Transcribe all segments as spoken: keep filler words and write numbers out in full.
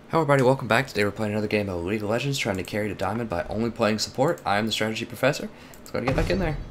Hello everybody, welcome back. Today we're playing another game of League of Legends, trying to carry to Diamond by only playing support. I am the Strategy Professor. Let's go and get back in there.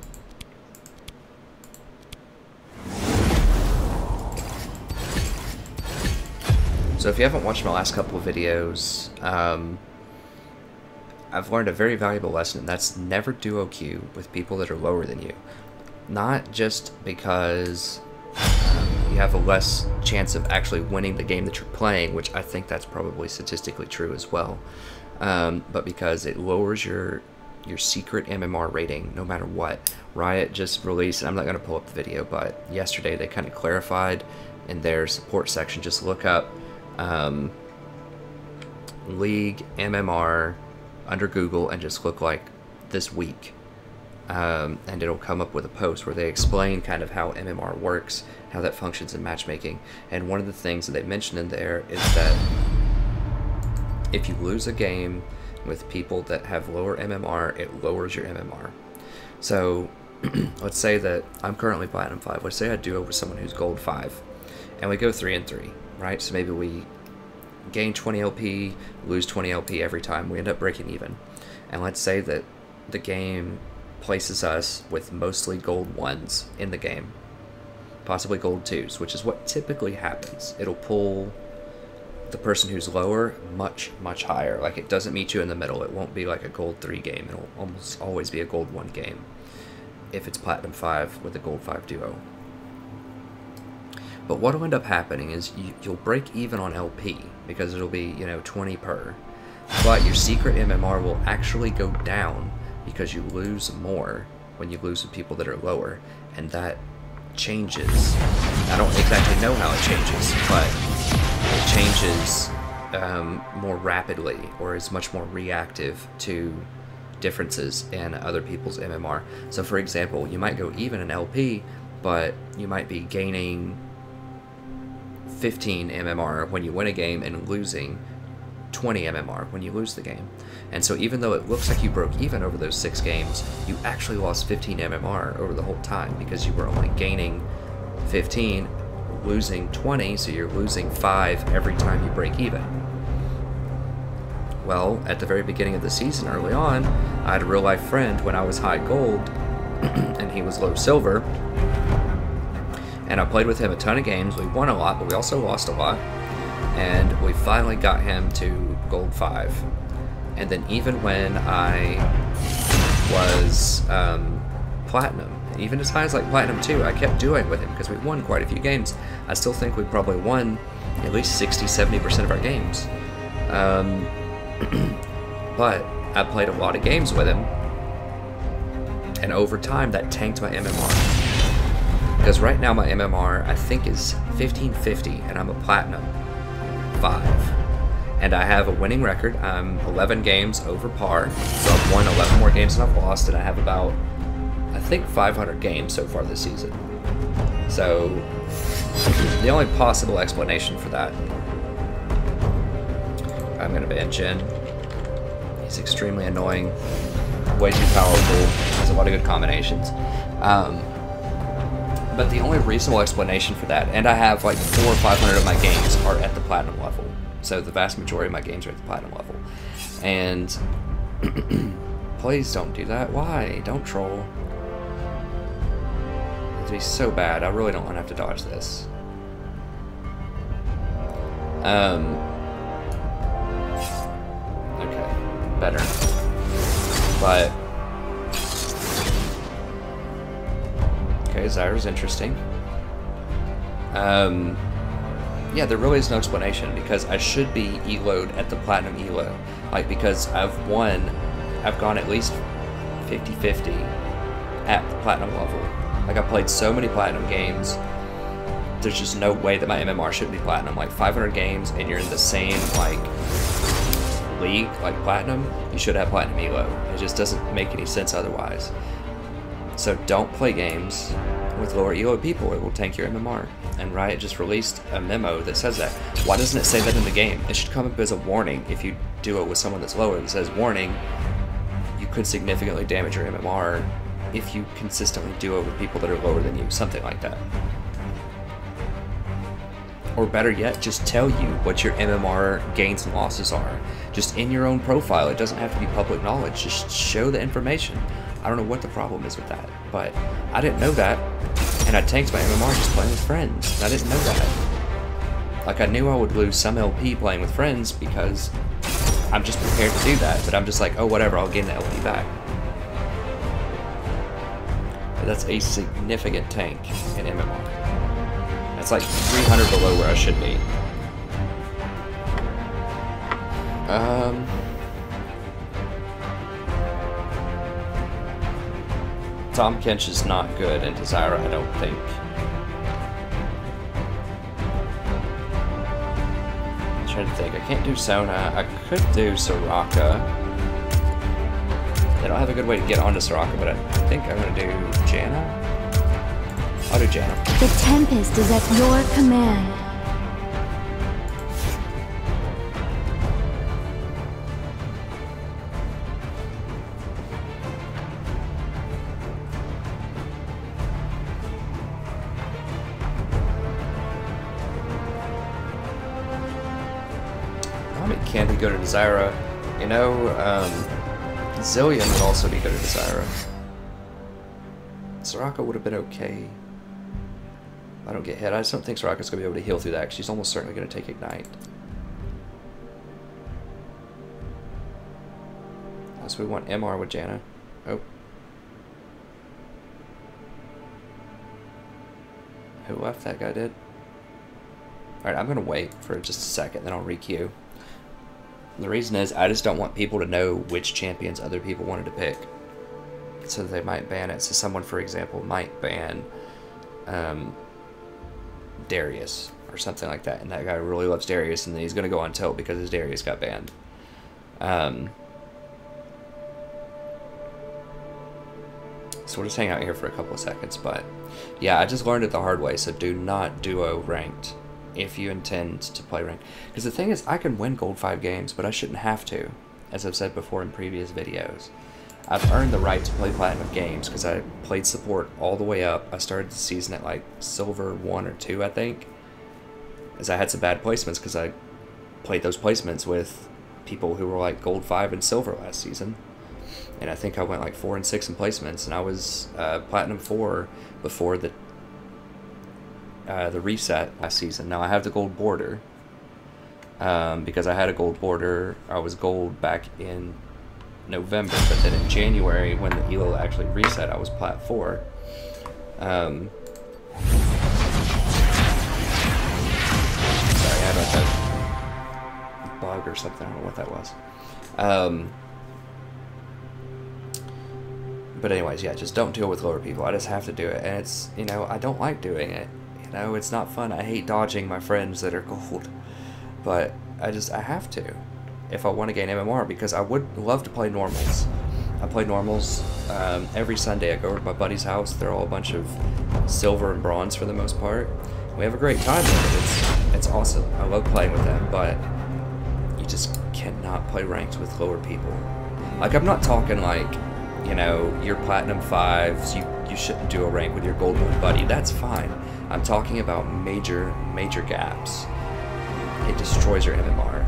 So if you haven't watched my last couple of videos, um, I've learned a very valuable lesson, and that's never duo queue with people that are lower than you. Not just because you have a less chance of actually winning the game that you're playing, which I think that's probably statistically true as well, um, but because it lowers your your secret M M R rating no matter what. Riot just released, and I'm not going to pull up the video, but yesterday they kind of clarified in their support section. Just look up um, League M M R under Google and just look like this week. Um, and it'll come up with a post where they explain kind of how M M R works, how that functions in matchmaking. And one of the things that they mentioned in there is that if you lose a game with people that have lower M M R, it lowers your M M R. So let's say that I'm currently Platinum five. Let's say I duo with someone who's Gold five, and we go three and three, right? So maybe we gain twenty L P, lose twenty L P every time. We end up breaking even. And let's say that the game places us with mostly gold ones in the game, possibly gold twos, which is what typically happens. It'll pull the person who's lower much, much higher. Like, it doesn't meet you in the middle. It won't be like a gold three game. It'll almost always be a gold one game if it's Platinum five with a gold five duo. But what'll end up happening is you, you'll break even on L P because it'll be, you know, twenty per, but your secret M M R will actually go down because you lose more when you lose with people that are lower, and that changes. I don't exactly know how it changes, but it changes um, more rapidly, or is much more reactive to differences in other people's M M R. So for example, you might go even in L P, but you might be gaining fifteen M M R when you win a game and losing twenty M M R when you lose the game. And so even though it looks like you broke even over those six games, you actually lost fifteen M M R over the whole time because you were only gaining fifteen, losing twenty, so you're losing five every time you break even. Well, at the very beginning of the season, early on, I had a real life friend when I was high gold and he was low silver, and I played with him a ton of games. We won a lot, but we also lost a lot, and we finally got him to gold five. And then even when I was um, platinum, and even as high as like platinum two, I kept doing with him because we won quite a few games. I still think we probably won at least sixty, seventy percent of our games. Um, but I played a lot of games with him, and over time that tanked my M M R. Because right now my M M R I think is fifteen fifty, and I'm a platinum five. And I have a winning record. I'm eleven games over par, so I've won eleven more games than I've lost, and I have about, I think, five hundred games so far this season. So the only possible explanation for that, I'm going to ban Jin. He's extremely annoying, way too powerful, has a lot of good combinations. Um, but the only reasonable explanation for that, and I have like four or five hundred of my games are at the platinum level. So the vast majority of my games are at the platinum level. And please don't do that. Why? Don't troll. It'd be so bad. I really don't want to have to dodge this. Um. Okay. Better. But. Okay, Zyra's interesting. Um. Yeah, there really is no explanation, because I should be E L O'd at the Platinum E L O. Like, because I've won, I've gone at least fifty fifty at the Platinum level. Like, I've played so many Platinum games, there's just no way that my M M R should be Platinum. Like, five hundred games and you're in the same, like, league, like Platinum, you should have Platinum E L O. It just doesn't make any sense otherwise. So don't play games with lower E L O people, it will tank your M M R. And Riot just released a memo that says that. Why doesn't it say that in the game? It should come up as a warning if you do it with someone that's lower. It says, warning, you could significantly damage your M M R if you consistently do it with people that are lower than you, something like that. Or better yet, just tell you what your M M R gains and losses are. Just in your own profile. It doesn't have to be public knowledge. Just show the information. I don't know what the problem is with that, but I didn't know that, and I tanked my M M R just playing with friends. I didn't know that. Like, I knew I would lose some L P playing with friends because I'm just prepared to do that, but I'm just like, oh, whatever, I'll gain the L P back. But that's a significant tank in M M R. That's like three hundred below where I should be. Um... Tahm Kench is not good in Desira, I don't think. I'm trying to think. I can't do Sona. I could do Soraka. I don't have a good way to get onto Soraka, but I think I'm going to do Janna. I'll do Janna. The Tempest is at your command. Can he go to Desira? You know, um, Zillion would also be good at Desira. Soraka would have been okay. I don't get hit. I just don't think Soraka's going to be able to heal through that, because she's almost certainly going to take Ignite. So we want M R with Janna. Oh. Who left? That guy did? Alright, I'm going to wait for just a second, then I'll re-queue. The reason is, I just don't want people to know which champions other people wanted to pick. So they might ban it. So someone, for example, might ban um, Darius or something like that. And that guy really loves Darius, and then he's going to go on tilt because his Darius got banned. Um, so we'll just hang out here for a couple of seconds. But yeah, I just learned it the hard way. So do not duo ranked if you intend to play ranked. Because the thing is, I can win gold five games, but I shouldn't have to, as I've said before in previous videos. I've earned the right to play platinum games because I played support all the way up. I started the season at like silver one or two, I think, as I had some bad placements because I played those placements with people who were like gold five and silver last season. And I think I went like four and six in placements, and I was uh, platinum four before the Uh, the reset last season. Now I have the gold border um, because I had a gold border. I was gold back in November, but then in January when the E L O actually reset, I was plat four. Um, sorry, I had like a bug or something. I don't know what that was. Um, but anyways, yeah, just don't deal with lower people. I just have to do it, and it's, you know, I don't like doing it. No, it's not fun. I hate dodging my friends that are gold, but I just, I have to if I want to gain M M R, because I would love to play normals. I play normals um, every Sunday. I go over to my buddy's house. They're all a bunch of silver and bronze for the most part. We have a great time with it. It's, it's awesome. I love playing with them, but you just cannot play ranked with lower people. Like, I'm not talking like, you know, you're platinum fives, you, you shouldn't do a rank with your gold one buddy. That's fine. I'm talking about major, major gaps. It destroys your M M R.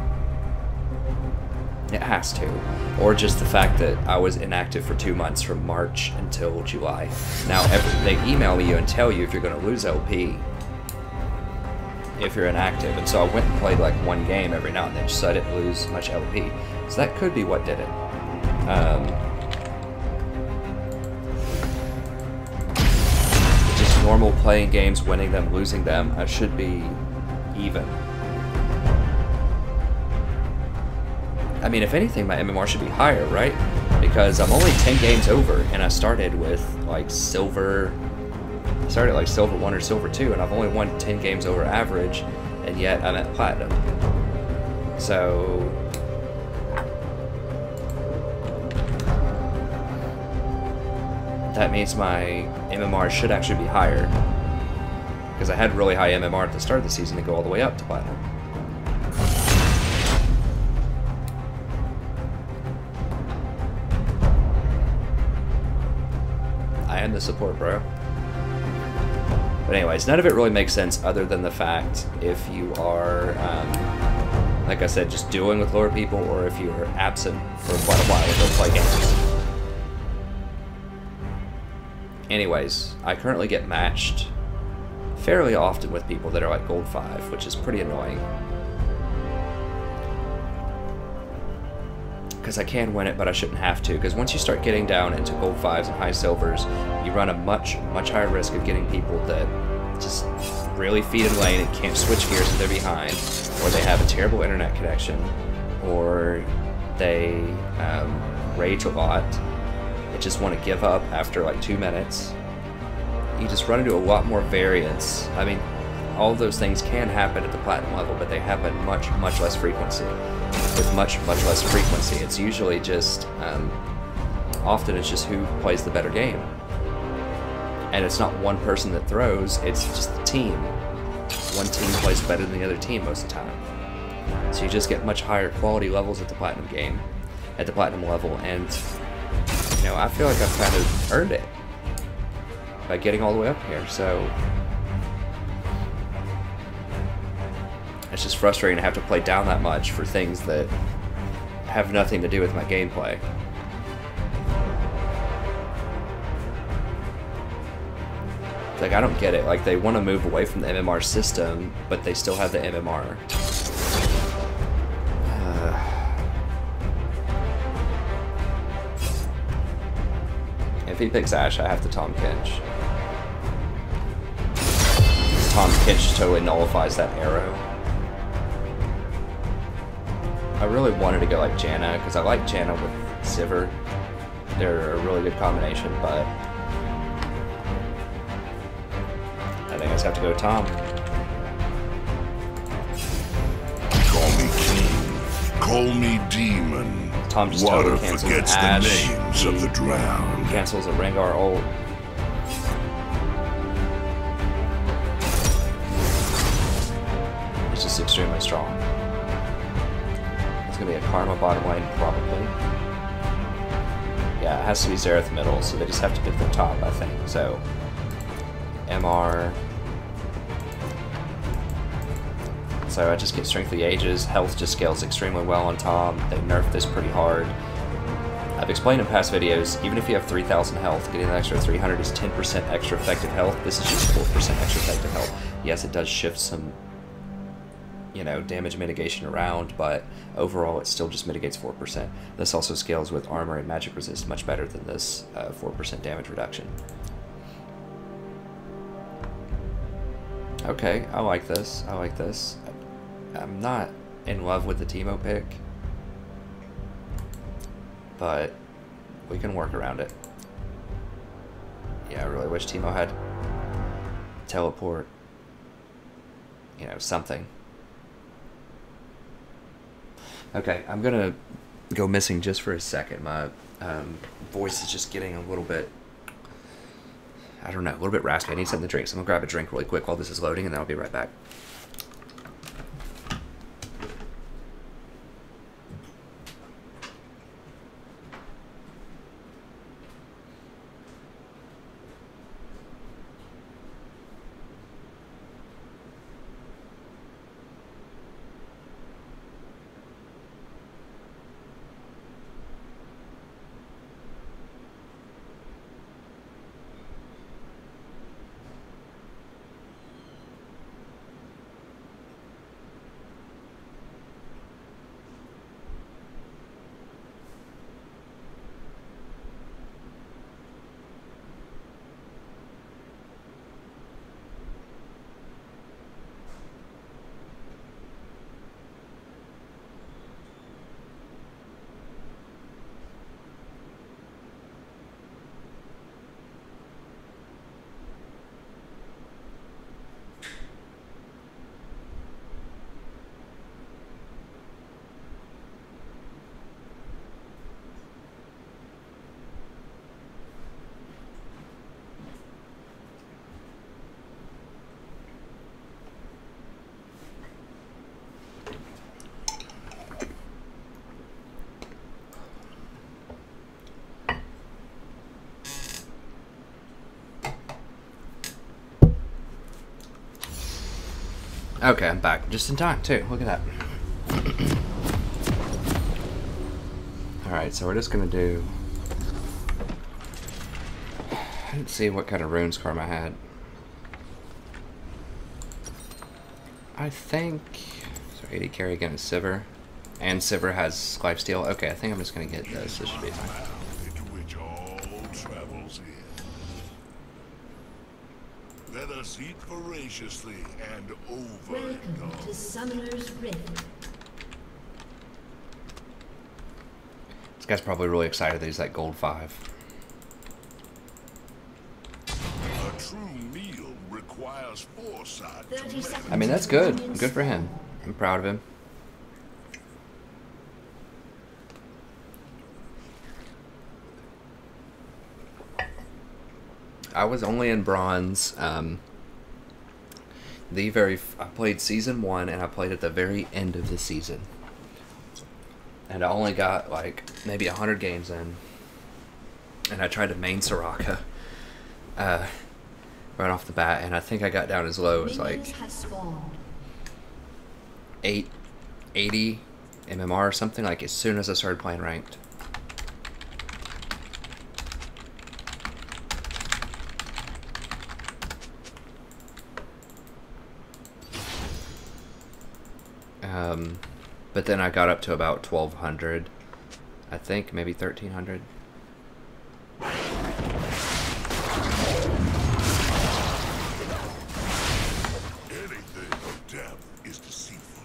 It has to. Or just the fact that I was inactive for two months from March until July. Now, every, they email you and tell you if you're going to lose L P if you're inactive. And so I went and played like one game every now and then so I didn't lose much L P. So that could be what did it. Um... Normal playing games, winning them, losing them, I should be even. I mean, if anything, my M M R should be higher, right? Because I'm only ten games over, and I started with like silver. I started like silver one or silver two, and I've only won ten games over average, and yet I'm at platinum. So that means my M M R should actually be higher, because I had really high M M R at the start of the season to go all the way up to platinum. I am the support, bro. But anyways, none of it really makes sense other than the fact if you are, um, like I said, just dealing with lower people, or if you're absent for quite a while and don't play games. Anyways, I currently get matched fairly often with people that are like gold five, which is pretty annoying. Because I can win it, but I shouldn't have to. Because once you start getting down into gold fives and high silvers, you run a much, much higher risk of getting people that just really feed in lane and can't switch gears if they're behind, or they have a terrible internet connection, or they um, rage a lot. They just want to give up after like two minutes. You just run into a lot more variance. I mean, all of those things can happen at the platinum level, but they happen much, much less frequency. With much, much less frequency, it's usually just, um, often it's just who plays the better game. And it's not one person that throws, it's just the team. One team plays better than the other team most of the time. So you just get much higher quality levels at the platinum game, at the platinum level, and, you know, I feel like I've kind of earned it by getting all the way up here, so it's just frustrating to have to play down that much for things that have nothing to do with my gameplay. Like, I don't get it. Like, they want to move away from the M M R system, but they still have the M M R. Uh, if he picks Ashe, I have to Tahm Kench. Tahm Kench totally nullifies that arrow. I really wanted to go like Janna, because I like Janna with Sivir. They're a really good combination, but I think I just have to go Tahm. Call me king, call me demon. Tahm just Water totally cancels forgets the Ashe. names of the drowned. Cancels a Rengar ult. He's just extremely strong. It's gonna be a Karma bottom lane, probably. Yeah, it has to be Xerath middle, so they just have to pick their top, I think. So, M R. So I just get Strength of the Ages. Health just scales extremely well on Tahm. They nerfed this pretty hard. I've explained in past videos, even if you have three thousand health, getting an extra three hundred is ten percent extra effective health. This is just four percent extra effective health. Yes, it does shift some, you know, damage mitigation around, but overall it still just mitigates four percent. This also scales with armor and magic resist much better than this uh, four percent damage reduction. Okay, I like this. I like this. I'm not in love with the Teemo pick, but we can work around it. Yeah, I really wish Teemo had teleport, you know, something. Okay, I'm gonna go missing just for a second. My um, voice is just getting a little bit, I don't know, a little bit raspy. I need something to drink, so I'm gonna grab a drink really quick while this is loading, and then I'll be right back. Okay, I'm back just in time too. Look at that. Alright, so we're just gonna do... I didn't see what kind of runes Karma had. I think... So eighty carry against Sivir. And Sivir has lifesteal. Okay, I think I'm just gonna get this. This should be fine. Let us eat voraciously and over. Welcome to Summoner's Rift. This guy's probably really excited that he's like gold five. A true meal requires foresight. I mean, that's good. Good for him. I'm proud of him. I was only in bronze. Um, the very f I played season one, and I played at the very end of the season, and I only got like maybe a hundred games in. And I tried to main Soraka uh, right off the bat, and I think I got down as low as like eight eighty M M R or something. Like as soon as I started playing ranked. Um, but then I got up to about twelve hundred, I think, maybe thirteen hundred. Anything of depth is deceitful.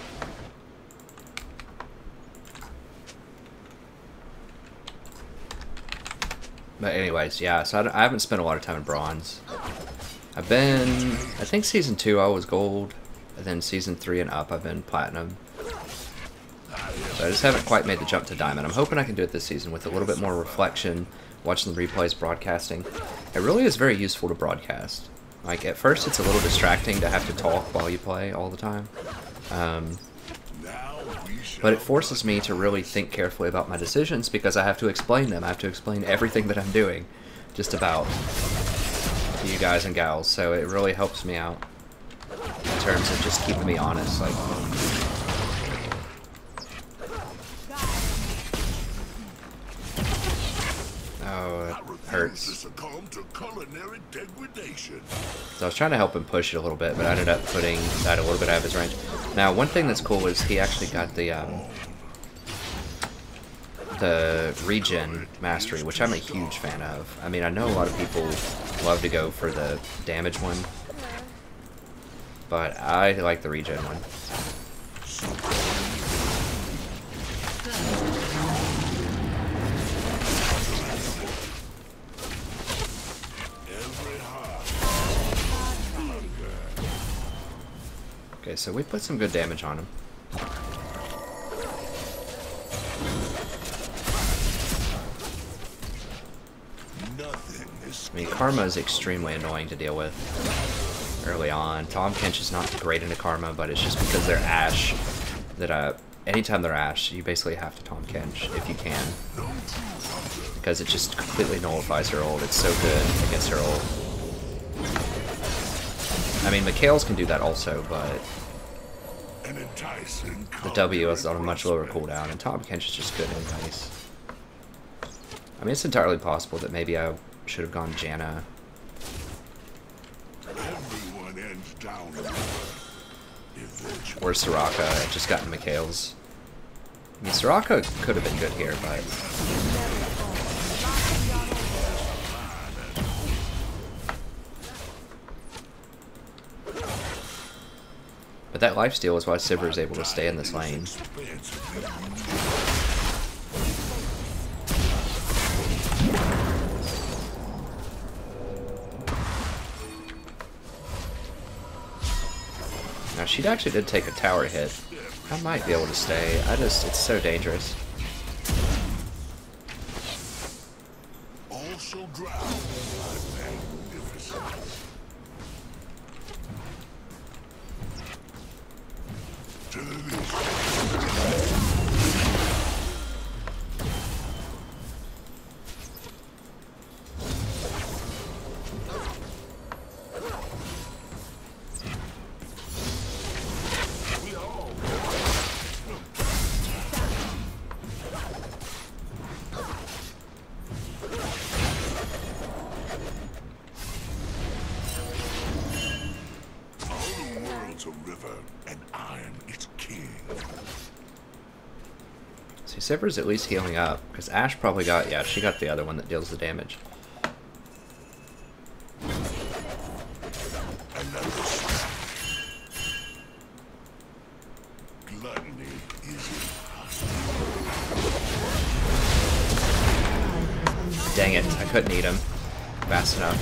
But anyways, yeah, so I, I haven't spent a lot of time in bronze. I've been, I think season two I was gold. And then season three and up, I've been platinum. So I just haven't quite made the jump to diamond. I'm hoping I can do it this season with a little bit more reflection, watching the replays, broadcasting. It really is very useful to broadcast. Like, at first it's a little distracting to have to talk while you play all the time. Um, but it forces me to really think carefully about my decisions because I have to explain them. I have to explain everything that I'm doing, just about, to you guys and gals. So it really helps me out. In terms of just keeping me honest, like. Oh, it hurts. So I was trying to help him push it a little bit, but I ended up putting that a little bit out of his range. Now, one thing that's cool is he actually got the um, the regen mastery, which I'm a huge fan of. I mean, I know a lot of people love to go for the damage one. But I like the regen one. Okay, so we put some good damage on him. I mean, Karma is extremely annoying to deal with early on. Tahm Kench is not great into Karma, but it's just because they're Ashe that uh, anytime they're Ashe, you basically have to Tahm Kench if you can. Because it just completely nullifies her ult. It's so good against her ult. I mean, Mikhail's can do that also, but the W is on a much lower cooldown, and Tahm Kench is just good and nice. I mean, it's entirely possible that maybe I should have gone Janna. Or Soraka, and just gotten Mikhail's. I mean, Soraka could have been good here, but... But that lifesteal is why Sivir is able to stay in this lane. Now, she actually did take a tower hit. I might be able to stay. I just, it's so dangerous. Also drown my magnificence. To the See, Sivers at least healing up, because Ashe probably got, yeah, she got the other one that deals the damage. Gluttony is Dang it, I couldn't eat him fast enough.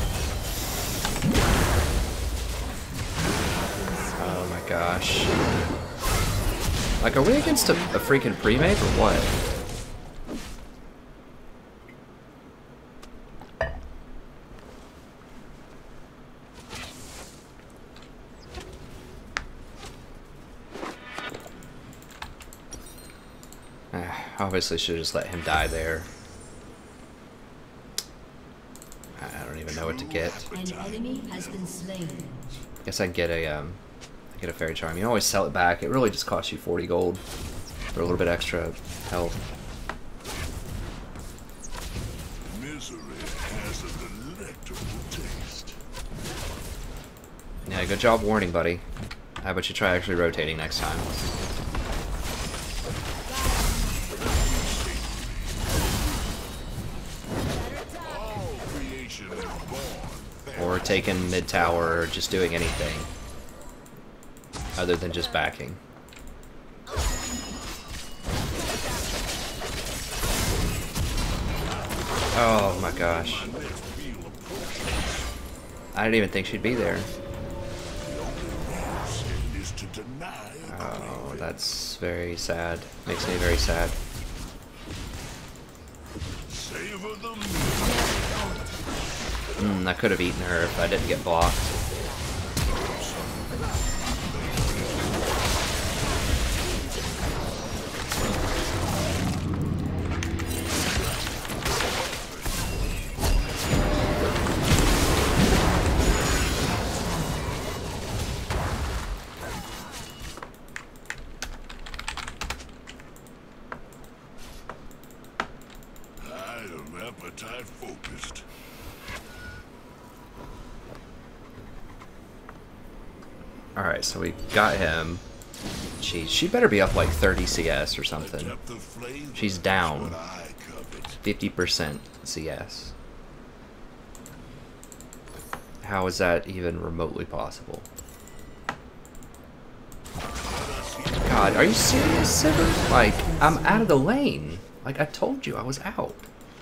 Oh my gosh. Like, are we against a, a freaking pre-made or what? Obviously should have just let him die there. I don't even know what to get. An enemy has been slain. Guess I can get a um, get a fairy charm. You can always sell it back. It really just costs you forty gold for a little bit extra health. misery has a delectable taste. Yeah, good job warning, buddy. How about you try actually rotating next time? Or taking mid tower, or just doing anything other than just backing. Oh my gosh. I didn't even think she'd be there. Oh, that's very sad. Makes me very sad. Mm, I could have eaten her if I didn't get blocked. I am appetite focused. Alright, so we got him. Jeez, she better be up like thirty C S or something. She's down fifty percent C S. How is that even remotely possible? God, are you serious, Sivers? Like, I'm out of the lane. Like, I told you I was out.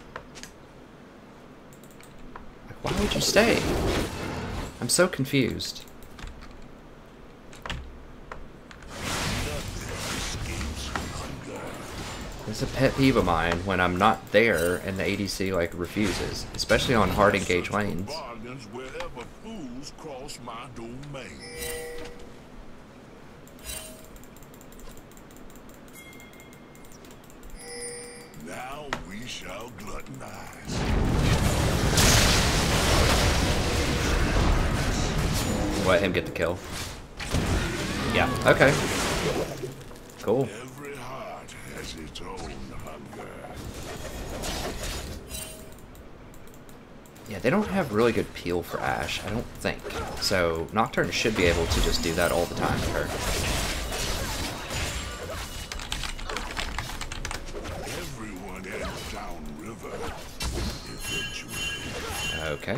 Like, why would you stay? I'm so confused. It's a pet peeve of mine when I'm not there and the A D C like refuses, especially on hard engaged lanes. Wherever fools cross my domain. Now we shall gluttonize. Let him get the kill. Yeah, okay. Cool. Every heart has its own hunger. Yeah, they don't have really good peel for Ashe, I don't think. So Nocturne should be able to just do that all the time with her. Everyone ends downriver eventually. Okay.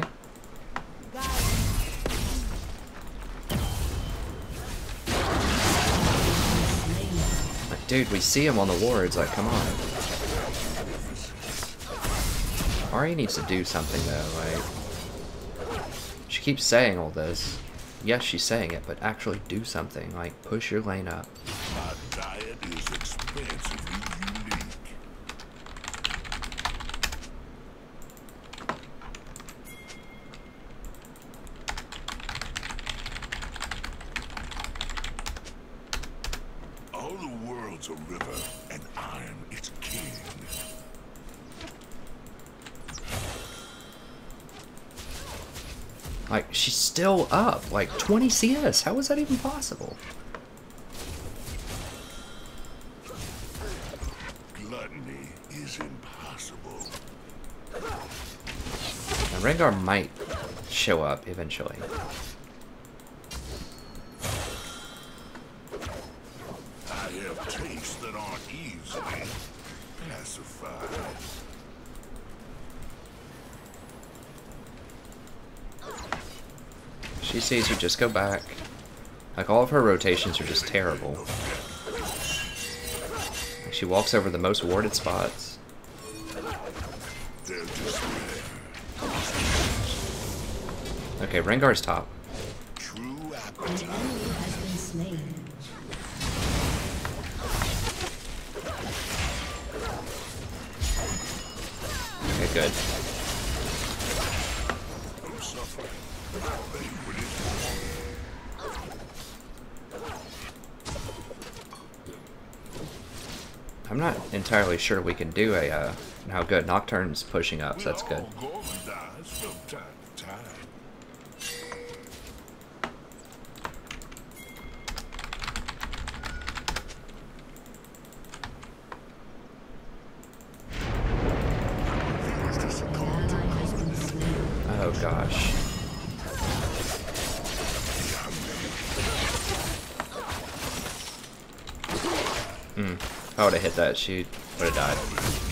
Like, dude, we see him on the wards, like, come on. Ari needs to do something though, like, she keeps saying all this. Yes, she's saying it, but actually do something, like push your lane up. My diet is expansively unique. All the world's a river, and I'm its king. Like, she's still up, like twenty C S. How is that even possible? Gluttony is impossible. Now, Rengar might show up eventually. I have tastes that aren't easily Pacified. She sees you, just go back. Like, all of her rotations are just terrible. Like, she walks over the most warded spots. Okay, Rengar's top. True An appetite. enemy has been slain. Okay, good. No suffering. I'm not entirely sure we can do a, uh, how good. Nocturne's pushing up, so that's good. All go and dies from time to time. An ally has been slain. Oh gosh. Hmm. If I would have hit that, she would have died.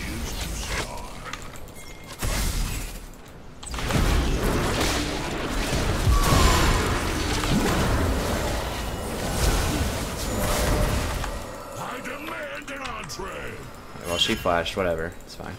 I demand an entree. Well, she flashed, whatever. It's fine.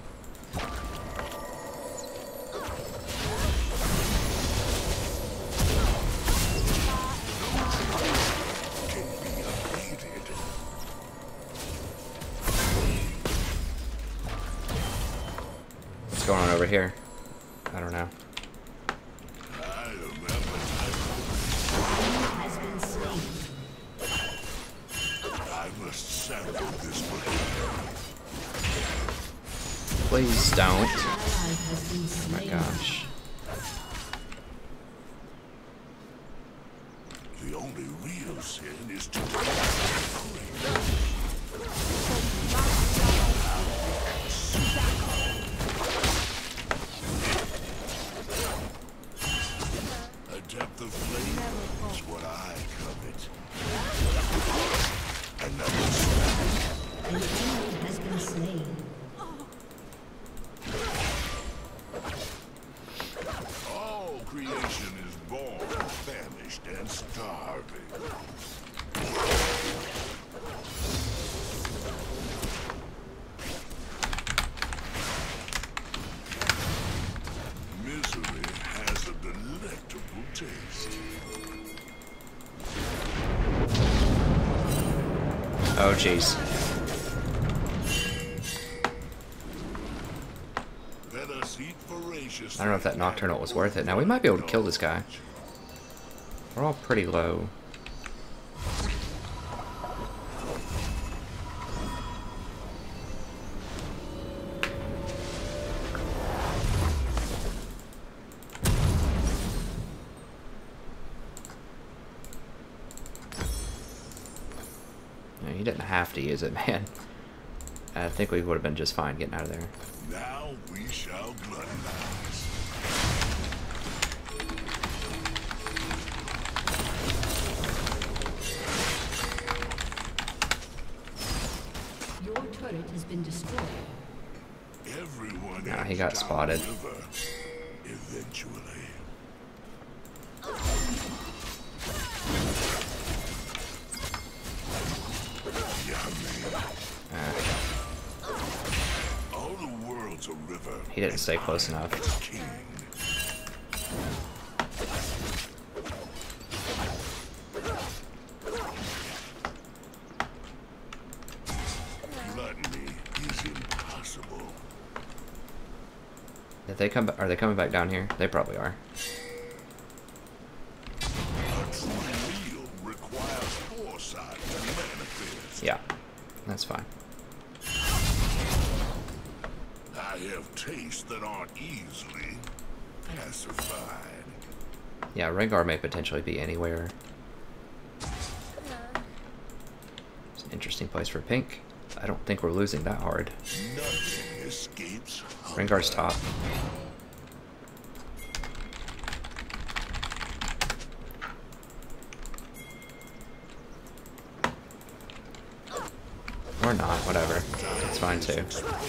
What's going on over here? I don't know. I remember Has been slain. I must sample this one. Please don't. Ally has been Oh my slain. gosh. The only real sin is to a depth of flavor is what I covet. Another An enemy has been slain. all creation is born famished and starving. Misery has a delectable taste. Oh jeez. Let us eat voraciously. I don't know if that Nocturnal was worth it. Now we might be able to kill this guy. We're all pretty low. No, he didn't have to use it, man. I think we would have been just fine getting out of there. Now we shall gluttonize. Your turret has been destroyed. Everyone Nah, he ends got down spotted. the river, eventually. Yummy. Uh, All the world's a river. He didn't stay close enough. Its king. Gluttony is impossible. Did they come? ba- Are they coming back down here? They probably are. A true meal requires foresight to manifest. Yeah, that's fine. I have tastes that aren't easily pacified. Yeah, Rengar may potentially be anywhere. It's an interesting place for pink. I don't think we're losing that hard. Nothing escapes hunger. Rengar's top. Or not, whatever. It's fine too.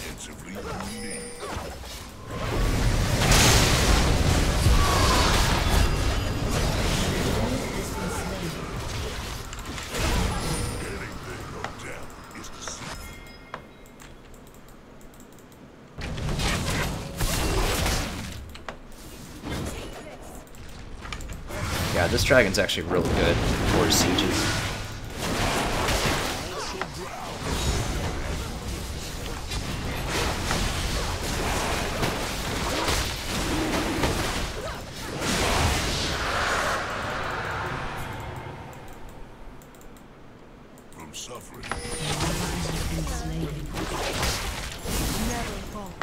Yeah, this dragon's actually really good for sieges. From suffering. Never falter.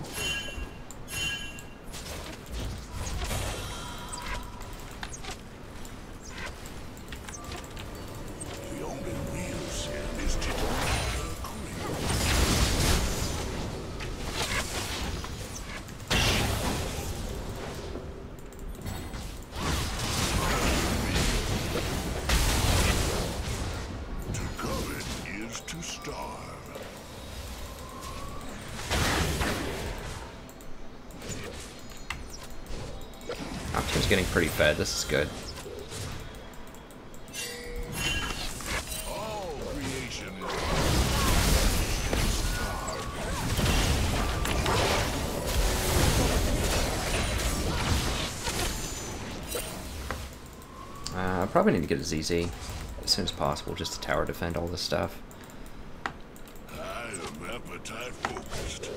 The only real sin is to To covet is to starve. Optimus getting pretty fed. This is good. All creation is Uh, I probably need to get a Z Z as soon as possible, just to tower defend all this stuff. I am appetite focused.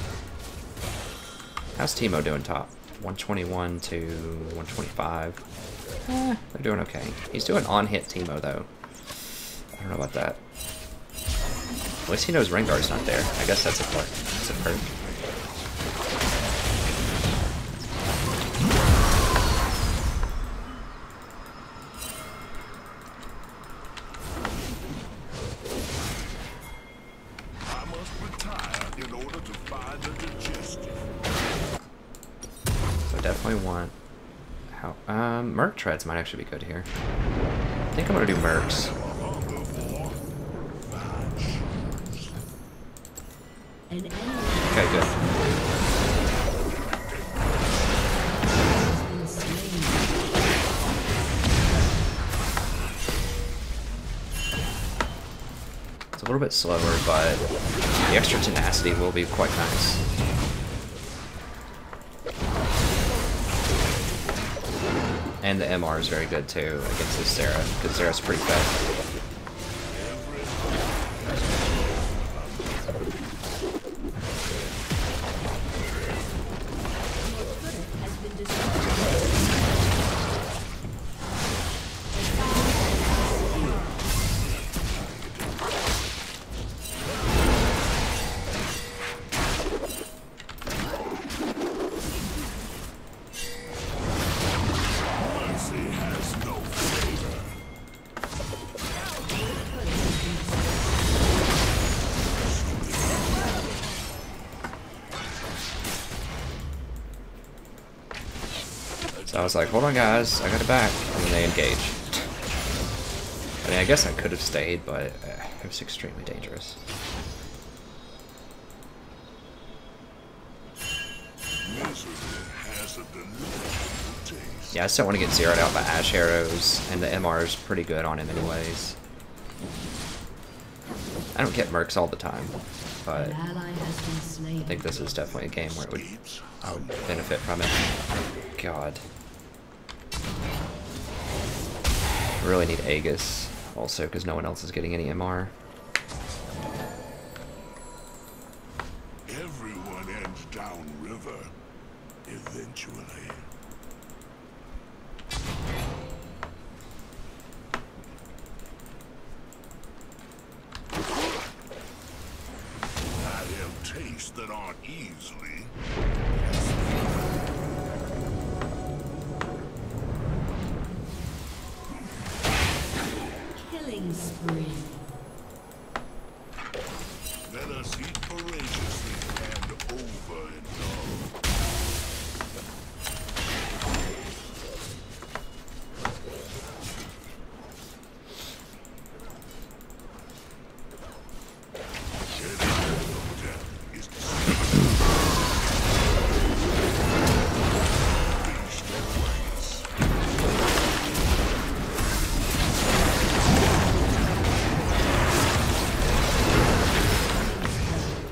How's Teemo doing top? one twenty-one to one twenty-five. Eh, they're doing okay. He's doing on-hit Teemo, though. I don't know about that. At least he knows Rengar's not there. I guess that's a part. That's a perk. I must retire in order to find a digestion. So definitely want... How, um, Merc Treads might actually be good here. I think I'm gonna do Mercs. An enemy Okay, good. has been slain. It's a little bit slower, but the extra tenacity will be quite nice. And the M R is very good too against this Sarah, because Sarah's pretty fast. Has been destroyed. Mercy has no favor. So I was like, hold on guys, I got it back. And then they engaged. I mean, I guess I could have stayed, but uh, it was extremely dangerous. Misery has a delightful taste. Yeah, I just don't want to get zeroed out by Ash Arrows, and the M R is pretty good on him anyways. I don't get Mercs all the time, but An ally has been slain. I think this is definitely a game where it would, I would benefit from it. God. I really need Aegis also, because no one else is getting any M R. Everyone ends downriver, eventually. I have tastes that aren't easily. Killing spree. Let us eat voraciously and overindulge.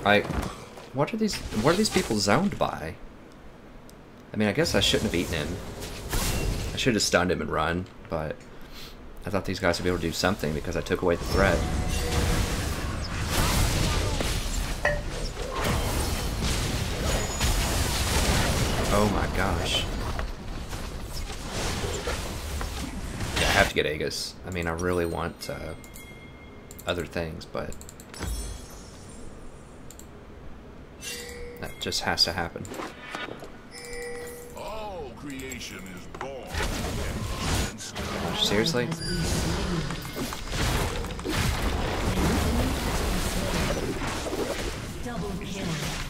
Like, what are these? What are these people zoned by? I mean, I guess I shouldn't have eaten him. I should have stunned him and run, but I thought these guys would be able to do something because I took away the threat. Oh my gosh. Yeah, I have to get Aegis. I mean, I really want uh, other things, but that just has to happen. All creation is born. Gosh, seriously? Double kill.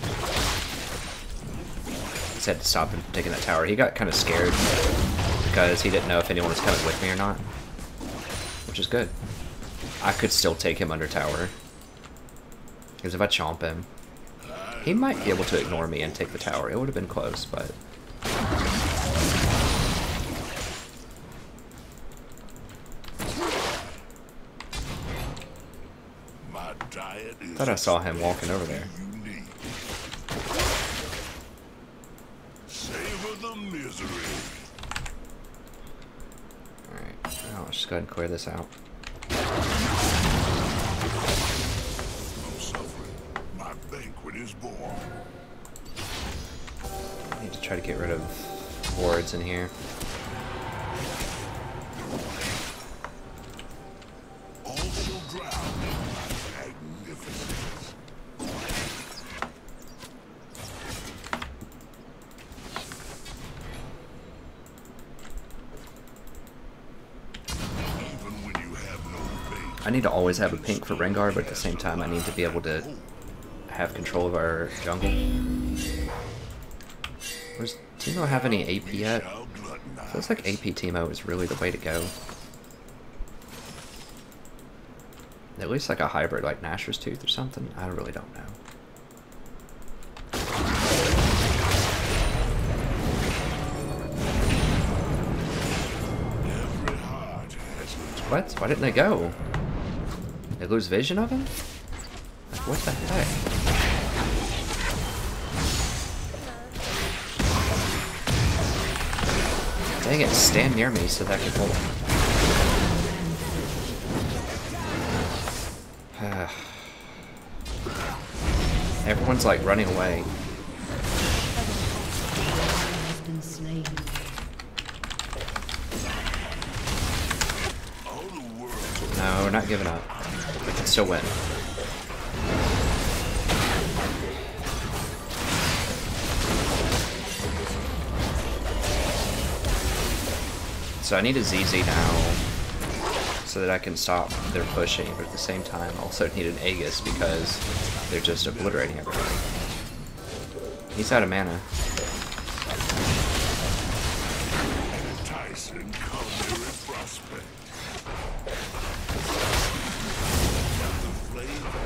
Just had to stop him from taking that tower. He got kind of scared because he didn't know if anyone was coming with me or not, which is good. I could still take him under tower because if I chomp him, he might be able to ignore me and take the tower. It would have been close, but My diet is I thought I saw him walking over there. unique. Savor the misery. Alright, I'll just go ahead and clear this out. I'm suffering. My banquet is born. I need to try to get rid of wards in here. All shall drown in my magnificence. Even when you have no bait, I need to always have a pink for Rengar, but at the same time I need to be able to have control of our jungle. Does Teemo have any A P yet? shall gluttonize. Feels like A P Teemo is really the way to go. At least like a hybrid like Nashor's Tooth or something. I really don't know. Every heart has its What? Why didn't they go? They lose vision of him? Like, what the heck? Dang it, stand near me so that I can hold him. Everyone's like running away. Has been slain. all the world. No, we're not giving up. We can still win. So I need a Z Z now so that I can stop their pushing, but at the same time I also need an Aegis because they're just obliterating everything. He's out of mana. Tyson culinary prospect. The flavor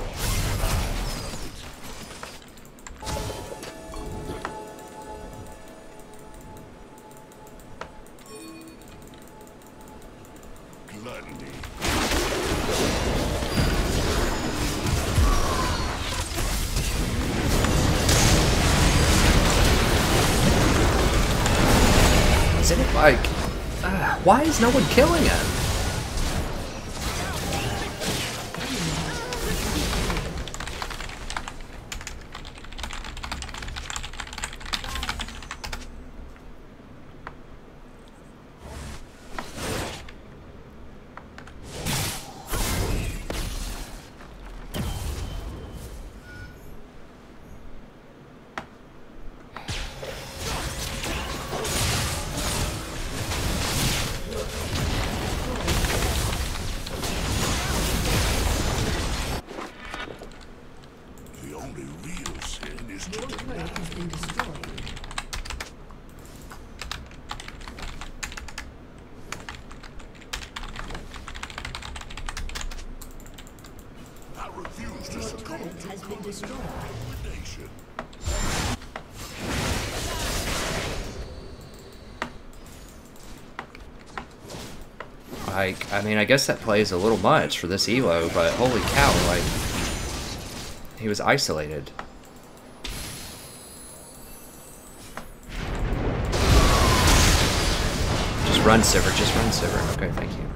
gluttony. Isn't it like, uh, why is no one killing him? The only real sin is to Your turret has been destroyed. I refuse to Your succumb turret to has been destroyed. predation. Like, I mean, I guess that plays a little much for this elo, but holy cow, like, He was isolated. Just run, Sivir. Just run, Sivir. Okay, thank you.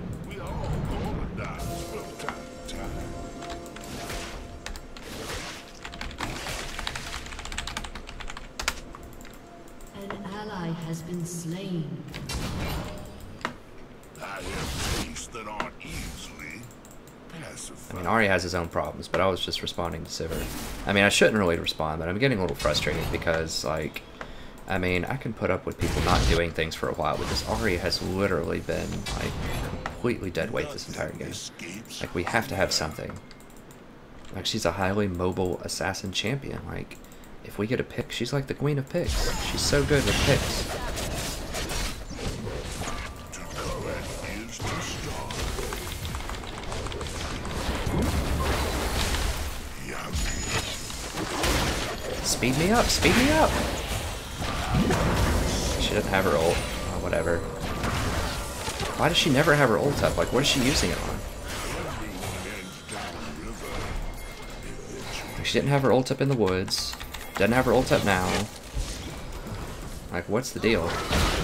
An ally has been slain. I have tastes that aren't easily pacified. I mean, Ari has his own problems, but I was just responding to Sivir. I mean, I shouldn't really respond, but I'm getting a little frustrated because, like, I mean, I can put up with people not doing things for a while, but this Ari has literally been, like, completely dead weight this entire game. Like, we have to have something. Like, she's a highly mobile assassin champion. Like, if we get a pick, she's like the queen of picks. She's so good with picks. Speed me up, speed me up! She doesn't have her ult, or whatever. Why does she never have her ult up? Like, what is she using it on? Like, she didn't have her ult up in the woods. Doesn't have her ult up now. Like, what's the deal?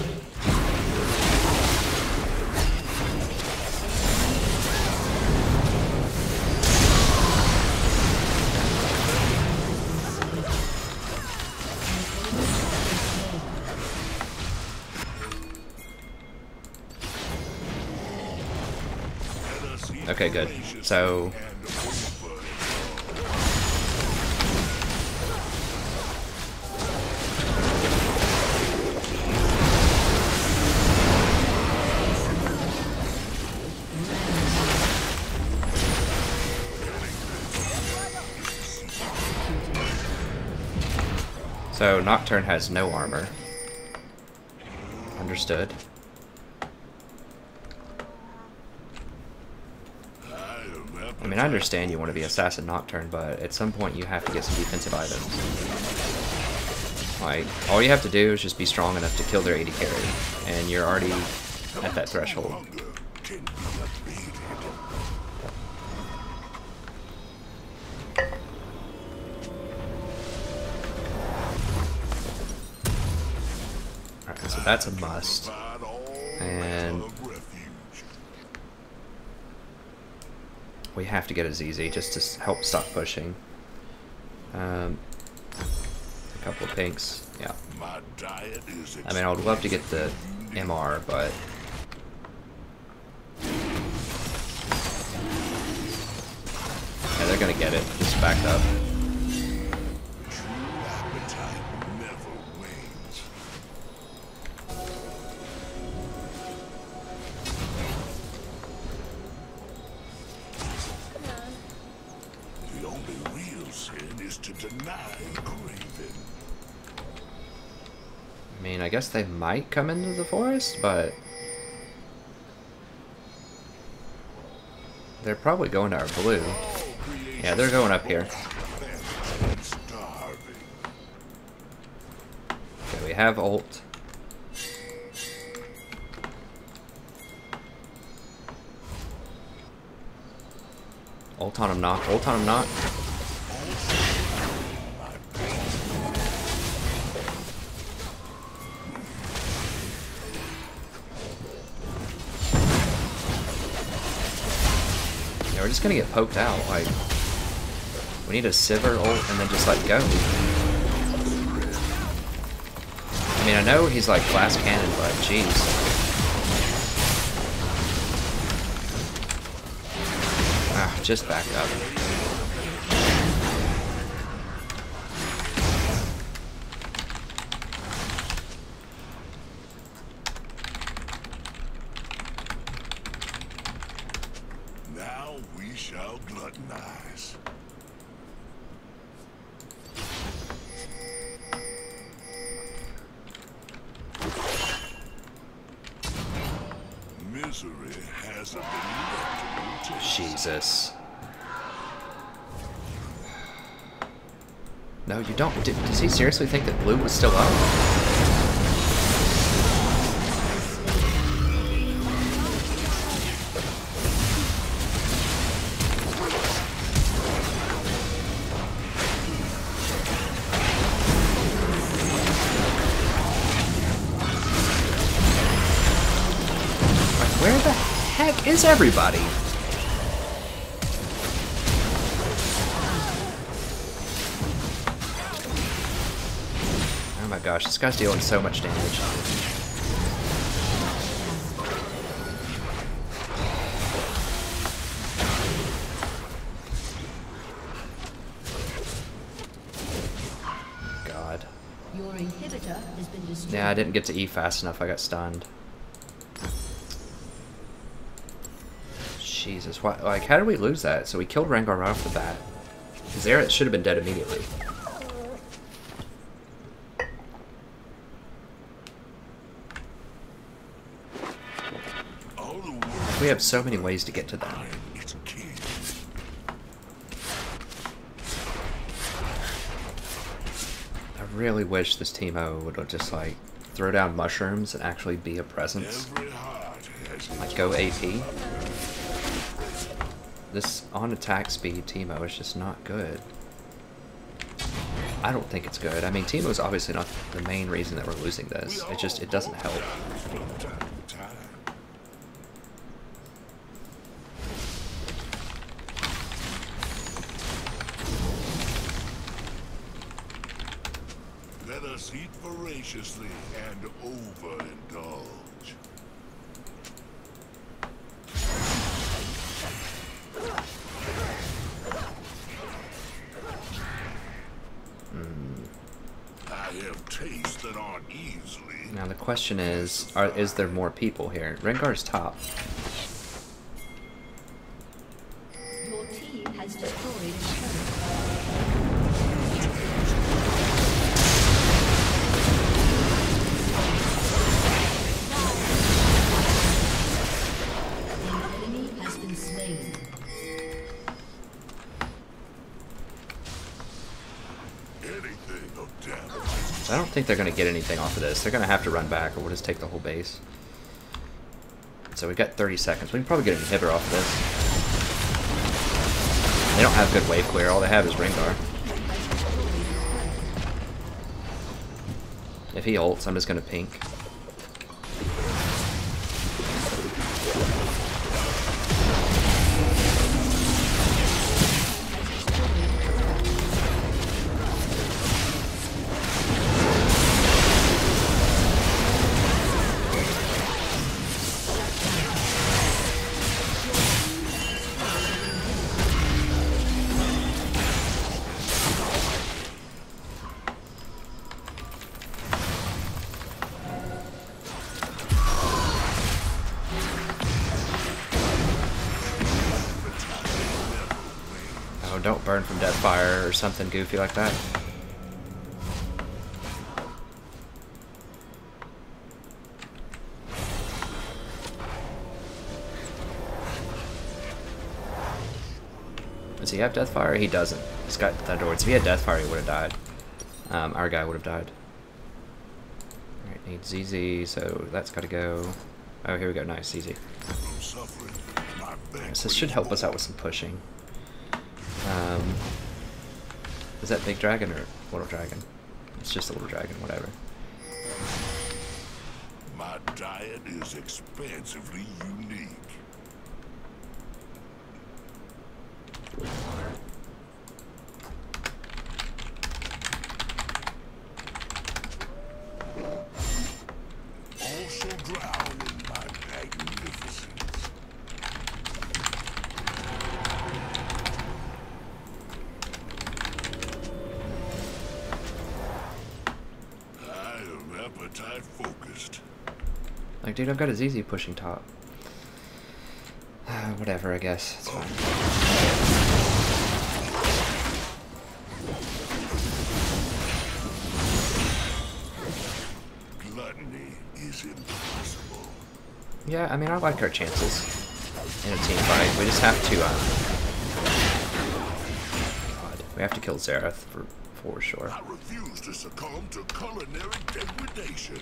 Okay, good. So... So, Nocturne has no armor. Understood. I mean, I understand you want to be Assassin Nocturne, but at some point you have to get some defensive items. Like, all you have to do is just be strong enough to kill their A D carry, and you're already at that threshold. Alright, so that's a must. And... we have to get a Z Z just to help stop pushing. Um, a couple of pinks, yeah. I mean, I would love to get the M R, but... yeah, they're gonna get it. Just back up. I mean, I guess they might come into the forest, but they're probably going to our blue. Yeah, they're going up here. Okay, we have ult. Ult on him, knock. Ult on him, knock. We're just gonna get poked out. Like, we need a Sivir ult and then just let go. I mean, I know he's like glass cannon, but jeez. Ah, just back up. Shall gluttonize. Misery has a delectable taste. Jesus. No, you don't. Did, does he seriously think that blue was still up? is everybody? Oh my gosh, this guy's dealing so much damage. God. Your inhibitor has been destroyed. Yeah, I didn't get to E fast enough. I got stunned. Jesus, why, like, how did we lose that? So we killed Rengar right off the bat. Xerath should have been dead immediately. We have so many ways to get to them. I really wish this Teemo would have just, like, throw down mushrooms and actually be a presence. Like, go A P. This on-attack speed Teemo is just not good. I don't think it's good. I mean, Teemo's obviously not the main reason that we're losing this. It just, it doesn't help. Let us eat voraciously and overindulge. I have tastes that aren't easily. Now the question is, are, is there more people here? Rengar's top. Your team has destroyed a turret. An enemy has been slain. I don't think they're going to get anything off of this. They're going to have to run back, or we'll just take the whole base. So we've got thirty seconds. We can probably get an inhibitor off of this. They don't have good wave clear. All they have is Rengar. If he ults, I'm just going to pink. Don't burn from Deathfire or something goofy like that. Does he have Deathfire? He doesn't. He's got Thunderwords. If he had Deathfire, he would have died. Um, our guy would have died. Alright, need Z Z, so that's got to go. Oh, here we go. Nice, Z Z. Right, so this should help us out with some pushing. Um, is that Big Dragon or Little Dragon? It's just a Little Dragon, whatever. My diet is expansively unique. Also drown in my magnificence. Appetite focused. Like, dude, I've got a Z Z pushing top. Uh, whatever, I guess. It's fine. Gluttony is impossible. Yeah, I mean, I like our chances in a team fight. We just have to, um... God, we have to kill Xerath for, for sure. I refuse to succumb to culinary degradation.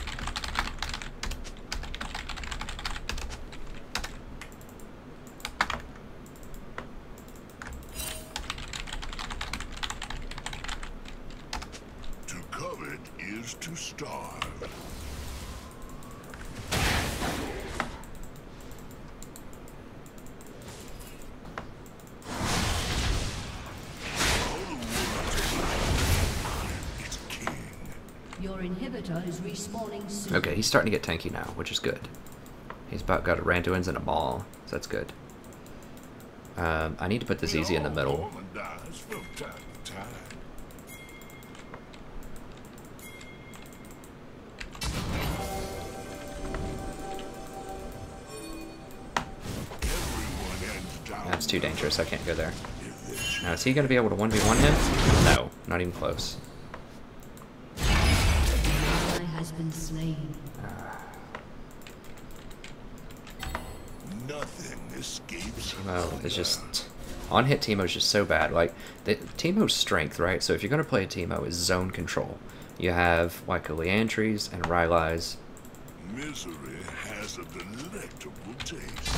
To covet is to starve. Your inhibitor is respawning soon. Okay, he's starting to get tanky now, which is good. He's about got a Randuin's and a Maul, so that's good. Um, I need to put this easy in the middle. That's too dangerous, I can't go there. Now, is he going to be able to one v one him? No, not even close. Ally has been slain. Nothing escapes. Teemo is just... On-hit Teemo is just so bad. Like, the, Teemo's strength, right? So if you're going to play a Teemo, is zone control. You have, like, a Leantries and Rylai's. Misery has a delectable taste.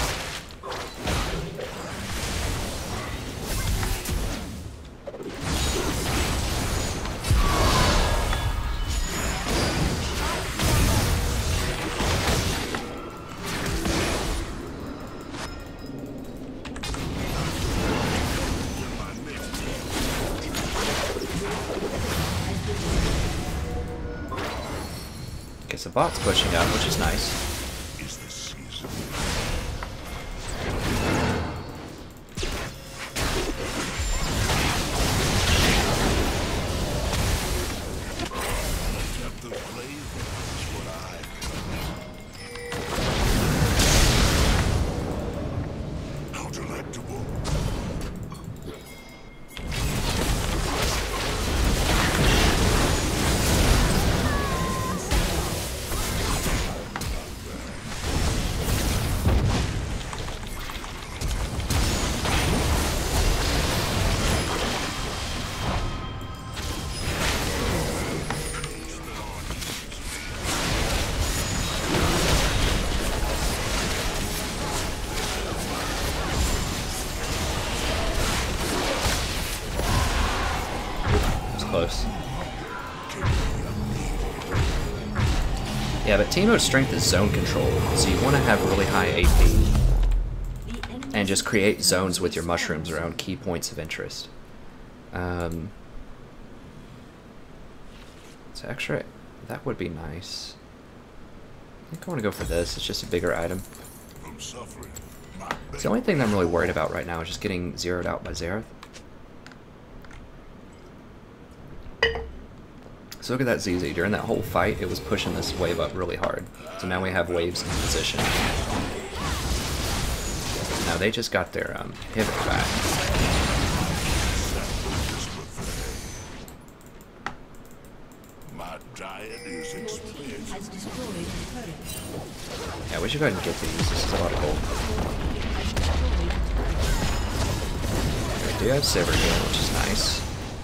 Guess the bot's pushing up, which is nice. Is the season. Depth of flavor is what I. How delectable. Close. Yeah, but Teemo's strength is zone control, so you want to have really high A P and just create zones with your mushrooms around key points of interest. Um, so extra, that would be nice. I think I want to go for this. It's just a bigger item. From suffering. It's the only thing that I'm really worried about right now is just getting zeroed out by Xerath. So look at that Z Z. During that whole fight, it was pushing this wave up really hard. So now we have waves in position. Now they just got their um, pivot back. My diet is expensive. Has destroyed a turret. Yeah, we should go ahead and get these. This is a lot of gold. We do have Sivir here, which is nice.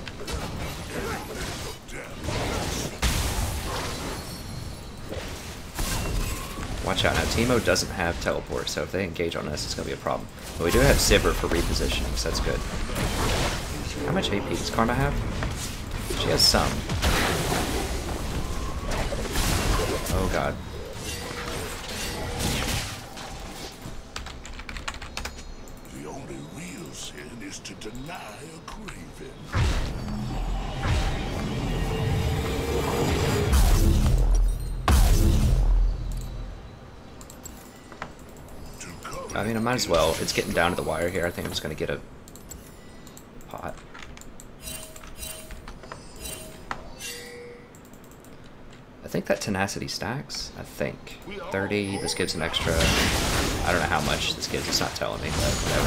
Watch out, now Teemo doesn't have teleport, so if they engage on us, it's going to be a problem. But we do have Sivir for repositioning, so that's good. How much A P does Karma have? She has some. Oh god. The only real sin is to deny a craving. I mean, I might as well. It's getting down to the wire here. I think I'm just going to get a pot. I think that tenacity stacks. I think. thirty. This gives an extra... I don't know how much this gives. It's not telling me, but whatever.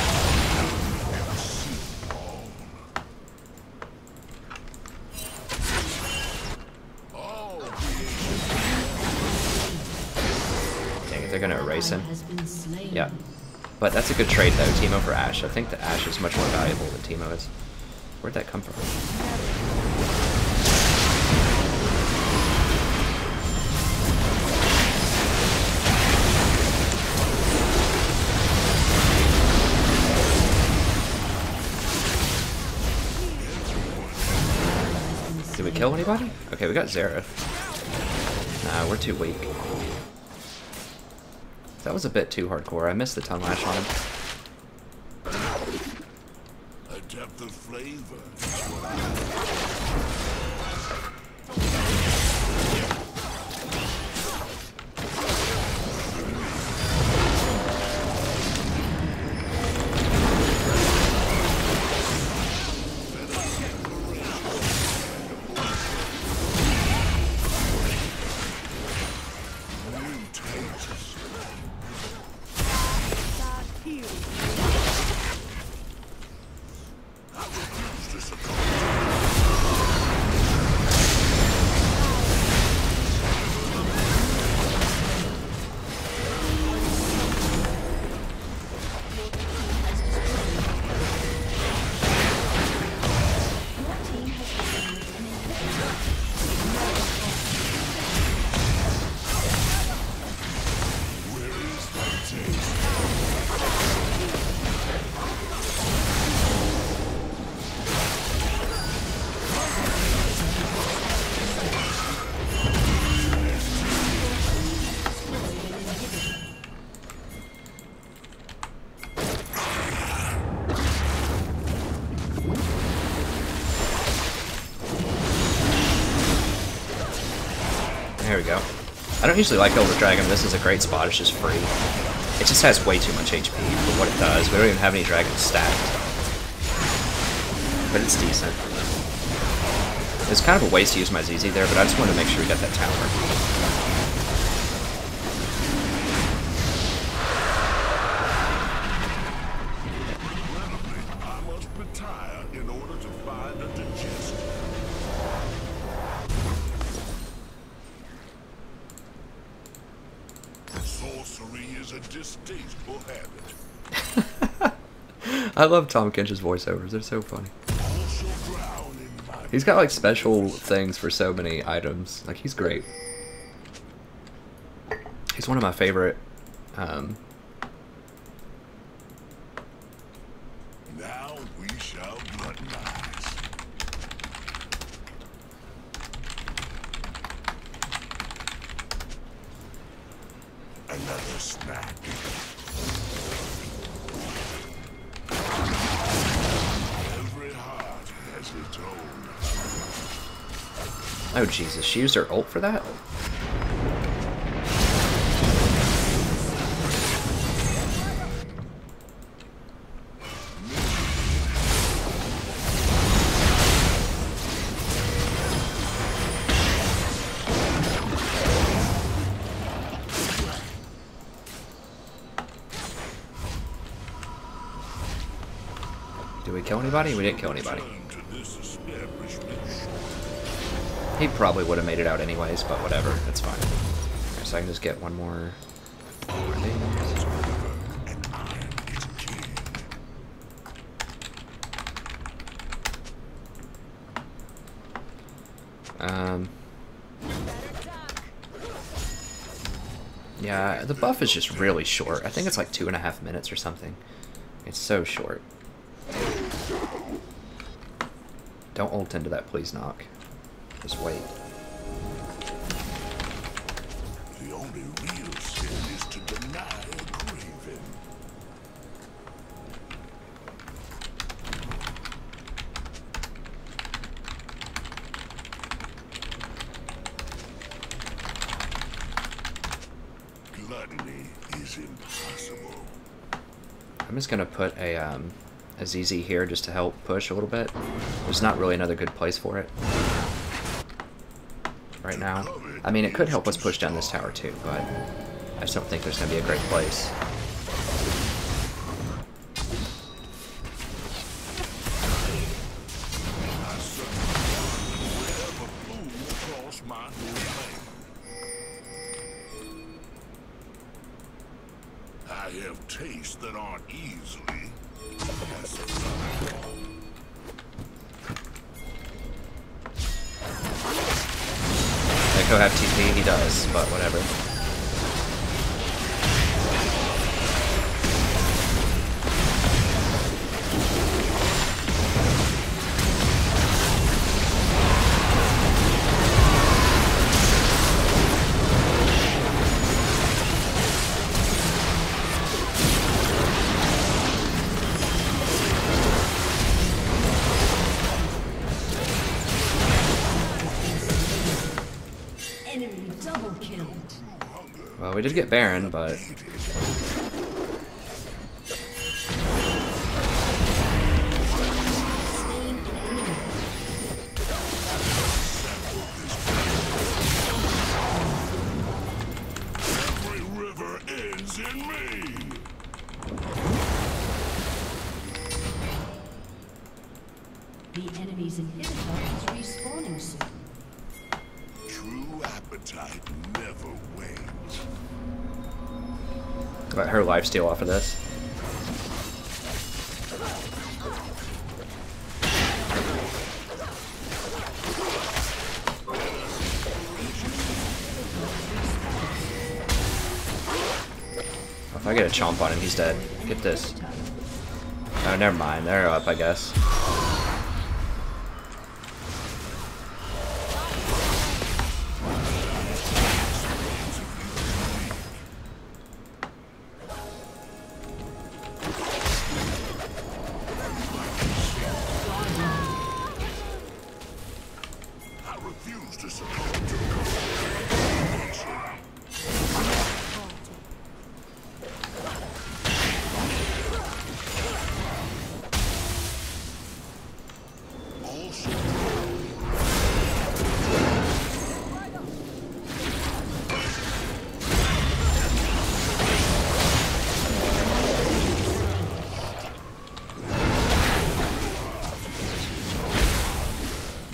Dang it, they're going to erase him. Yeah. But that's a good trade, though. Teemo for Ashe. I think that Ashe is much more valuable than Teemo is. Where'd that come from? Did we kill anybody? Okay, we got Xerath. Nah, we're too weak. That was a bit too hardcore. I missed the tongue lash on him. A depth of flavor. There we go. I don't usually like Elder Dragon. This is a great spot. It's just free. It just has way too much H P for what it does. We don't even have any dragons stacked. But it's decent. It's kind of a waste to use my Z Z there, but I just wanted to make sure we got that tower. I love Tahm Kench's voiceovers, they're so funny. He's got like special things for so many items. Like, he's great. He's one of my favorite. Um, now we shall gluttonize. Another snack. Oh Jesus, she used her ult for that? Did we kill anybody? We didn't kill anybody. He probably would have made it out anyways, but whatever, it's fine. Okay, so I can just get one more. more um. Yeah, the buff is just really short. I think it's like two and a half minutes or something. It's so short. Don't ult into that, please, knock. Just wait. The only real sin is to deny a craving. Gluttony is impossible. I'm just gonna put a um, a Z Z here just to help push a little bit. There's not really another good place for it right now. I mean, it could help us push down this tower too, but I just don't think there's going to be a great place. I have tastes that aren't easily. Echo have T P? He does, but whatever. Well, we did get Baron, but... Every river ends in me. The enemy's inhibitor is respawning soon. True appetite never wanes. Let her lifesteal off of this. If I get a chomp on him, he's dead. Get this. Oh, never mind. They're up, I guess.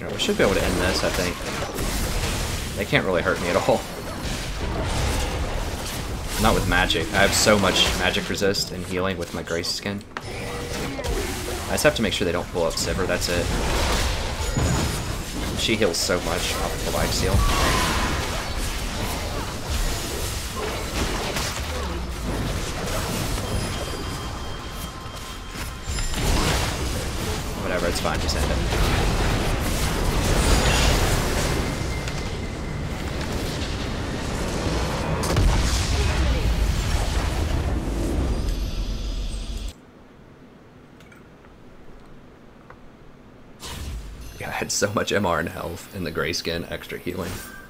You know, we should be able to end this, I think. They can't really hurt me at all. Not with magic. I have so much magic resist and healing with my Grace skin. I just have to make sure they don't pull up Sivir, that's it. She heals so much off of the life steal. Whatever, it's fine, just end it. Yeah, I had so much M R and health in the gray skin, extra healing.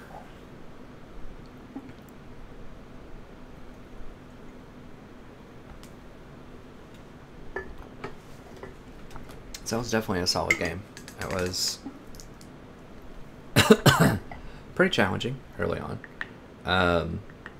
So that was definitely a solid game. It was pretty challenging early on. Um,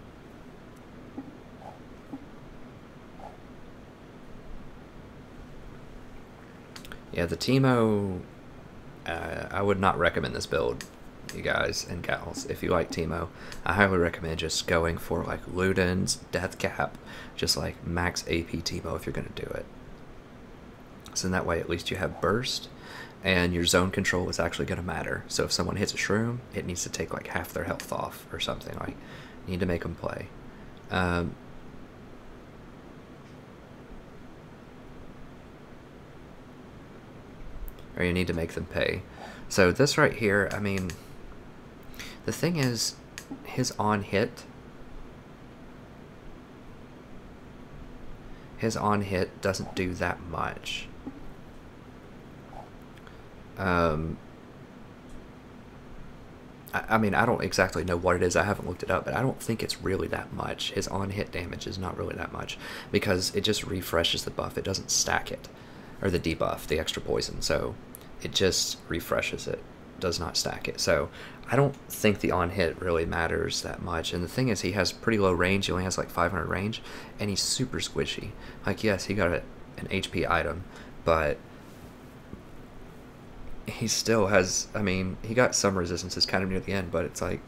yeah, the Teemo, uh, I would not recommend this build, you guys and gals. If you like Teemo, I highly recommend just going for like Luden's, Death Cap, just like max A P Teemo if you're going to do it. So in that way, at least you have burst, and your zone control is actually going to matter. So if someone hits a shroom, it needs to take like half their health off or something. Like, you need to make them play. Um, or you need to make them pay. So this right here, I mean, the thing is, his on hit, his on hit doesn't do that much. Um, I, I mean, I don't exactly know what it is. I haven't looked it up, but I don't think it's really that much. His on-hit damage is not really that much because it just refreshes the buff. It doesn't stack it, or the debuff, the extra poison. So it just refreshes it, does not stack it. So I don't think the on-hit really matters that much. And the thing is, he has pretty low range. He only has like five hundred range, and he's super squishy. Like, yes, he got a, an H P item, but he still has, I mean, he got some resistances kind of near the end, but it's like,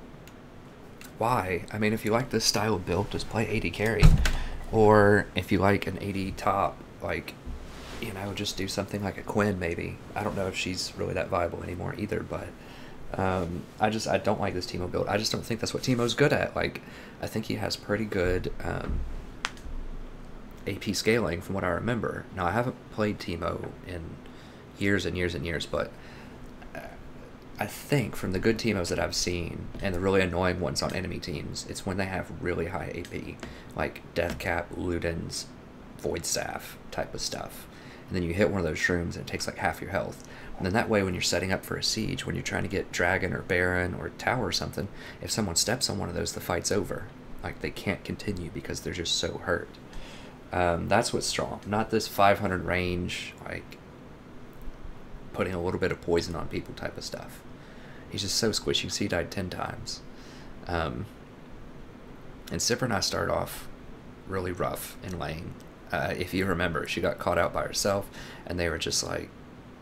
why? I mean, if you like this style of build, just play A D carry. Or if you like an A D top, like, you know, just do something like a Quinn, maybe. I don't know if she's really that viable anymore either, but um, I just, I don't like this Teemo build. I just don't think that's what Teemo's good at. Like, I think he has pretty good um, A P scaling from what I remember. Now, I haven't played Teemo in years and years and years, but I think from the good Teemos that I've seen and the really annoying ones on enemy teams, it's when they have really high A P, like Death Cap, Luden's, Void Staff type of stuff. And then you hit one of those shrooms and it takes like half your health. And then that way, when you're setting up for a siege, when you're trying to get Dragon or Baron or Tower or something, if someone steps on one of those, the fight's over. Like, they can't continue because they're just so hurt. Um, that's what's strong. Not this five hundred range, like, putting a little bit of poison on people type of stuff. He's just so squishy. You see, he died ten times. Um, and Sivir and I started off really rough in lane. Uh, if you remember, she got caught out by herself, and they were just like,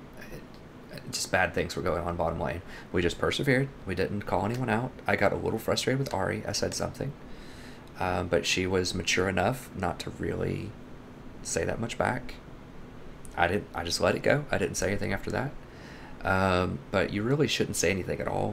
just bad things were going on bottom lane. We just persevered. We didn't call anyone out. I got a little frustrated with Ahri. I said something. Um, but she was mature enough not to really say that much back. I did. I just let it go. I didn't say anything after that. Um, but you really shouldn't say anything at all.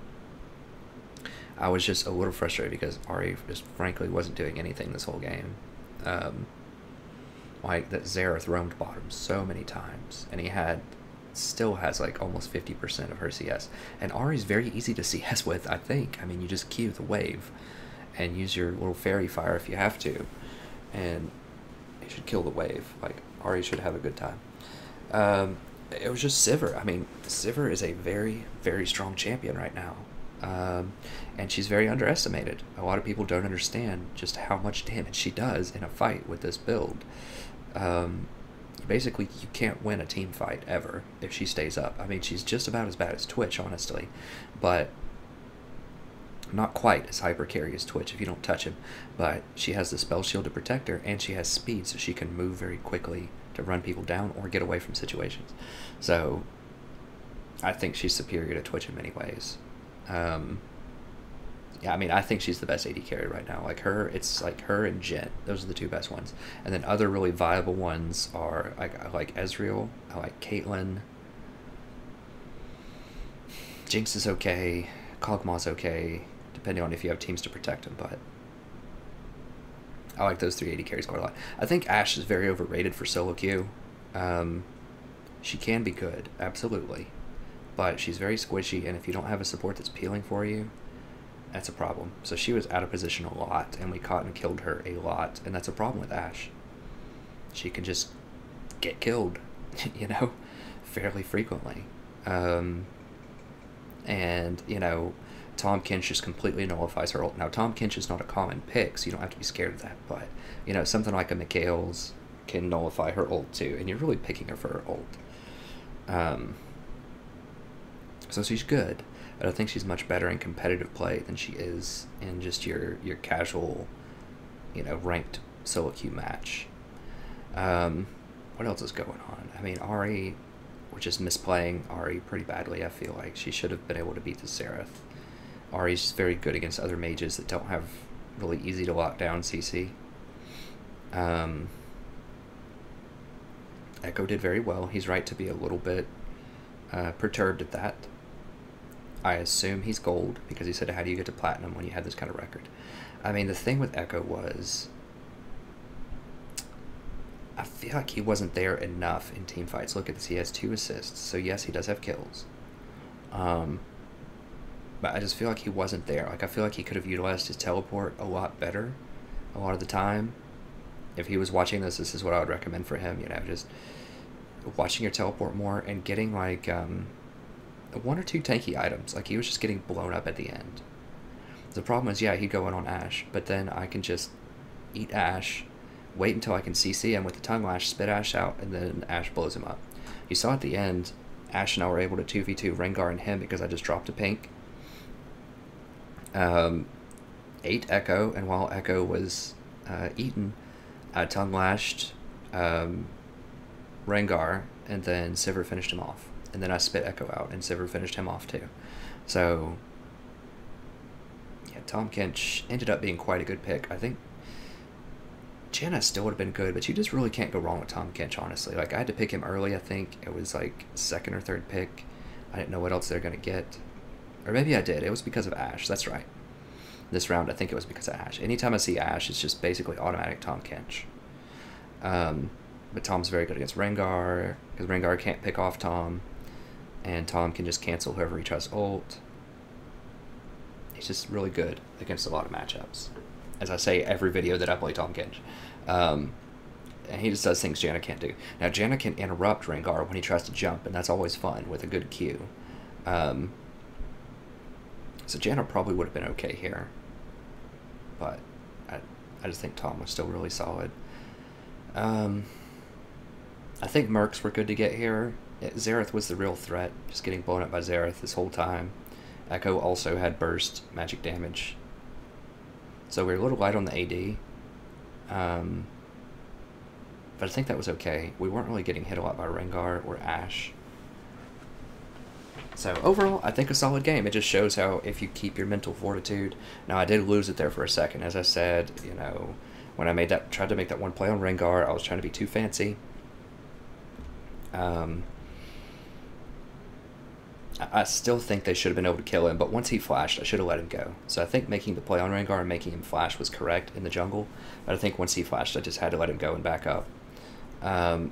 I was just a little frustrated because Ahri just frankly wasn't doing anything this whole game. Um, like that Xerath roamed bottom so many times, and he had still has like almost fifty percent of her C S. And Ahri's very easy to C S with, I think. I mean, you just Q the wave and use your little fairy fire if you have to, and you should kill the wave. Like, Ahri should have a good time. Um, it was just Sivir. I mean, Sivir is a very, very strong champion right now. Um, and she's very underestimated. A lot of people don't understand just how much damage she does in a fight with this build. Um, basically, you can't win a team fight ever if she stays up. I mean, she's just about as bad as Twitch, honestly. But not quite as hyper carry as Twitch if you don't touch him. But she has the spell shield to protect her, and she has speed, so she can move very quickly to run people down or get away from situations. So I think she's superior to Twitch in many ways. Um, yeah, I mean, I think she's the best A D carry right now. Like her, it's like her and Jen. Those are the two best ones. And then other really viable ones are like I like Ezreal. I like Caitlyn. Jinx is okay. Kog'Maw's okay, depending on if you have teams to protect him. But I like those three A D carries quite a lot. I think Ashe is very overrated for solo queue. Um, she can be good, absolutely. But she's very squishy, and if you don't have a support that's peeling for you, that's a problem. So she was out of position a lot, and we caught and killed her a lot, and that's a problem with Ashe. She can just get killed, you know, fairly frequently. Um, and, you know, Tahm Kench just completely nullifies her ult. Now, Tahm Kench is not a common pick, so you don't have to be scared of that, but, you know, something like a Mikhail's can nullify her ult too, and you're really picking her for her ult. Um... So she's good, but I think she's much better in competitive play than she is in just your your casual, you know, ranked solo queue match. Um, what else is going on? I mean, Ahri, we're just misplaying Ahri pretty badly, I feel like. She should have been able to beat the Seraph. Ahri's very good against other mages that don't have really easy to lock down C C. Um, Echo did very well. He's right to be a little bit uh, perturbed at that. I assume he's gold, because he said, how do you get to platinum when you have this kind of record? I mean, the thing with Echo was, I feel like he wasn't there enough in team fights. Look at this, he has two assists, so yes, he does have kills. Um, but I just feel like he wasn't there. Like, I feel like he could have utilized his teleport a lot better a lot of the time. If he was watching this, this is what I would recommend for him, you know, just watching your teleport more and getting, like, um... one or two tanky items. Like, he was just getting blown up at the end. The problem is, yeah, he'd go in on Ashe, but then I can just eat Ashe, wait until I can C C him with the tongue lash, spit Ashe out, and then Ashe blows him up. You saw at the end, Ashe and I were able to two v two Rengar and him because I just dropped a pink. Um, ate Echo, and while Echo was uh, eaten, I tongue lashed um, Rengar, and then Sivir finished him off. And then I spit Echo out, and Sivir finished him off too. So, yeah, Tahm Kench ended up being quite a good pick. I think Janna still would have been good, but you just really can't go wrong with Tahm Kench, honestly. Like, I had to pick him early, I think. It was like second or third pick. I didn't know what else they're going to get. Or maybe I did. It was because of Ashe. That's right. This round, I think it was because of Ashe. Anytime I see Ashe, it's just basically automatic Tahm Kench. Um, but Tom's very good against Rengar, because Rengar can't pick off Tom. And Tom can just cancel whoever he tries to ult. He's just really good against a lot of matchups. As I say every video that I play Tahm Kench. Um, and he just does things Janna can't do. Now, Janna can interrupt Rengar when he tries to jump, and that's always fun with a good Q. Um, so Janna probably would have been okay here. But I, I just think Tom was still really solid. Um, I think Mercs were good to get here. Xerath was the real threat, just getting blown up by Xerath this whole time. Echo also had burst magic damage. So we were a little light on the A D. Um, but I think that was okay. We weren't really getting hit a lot by Rengar or Ashe. So overall, I think a solid game. It just shows how if you keep your mental fortitude. Now, I did lose it there for a second. As I said, you know, when I made that, tried to make that one play on Rengar, I was trying to be too fancy. Um... I still think they should have been able to kill him, but once he flashed, I should have let him go. So I think making the play on Rengar and making him flash was correct in the jungle, but I think once he flashed, I just had to let him go and back up. Um,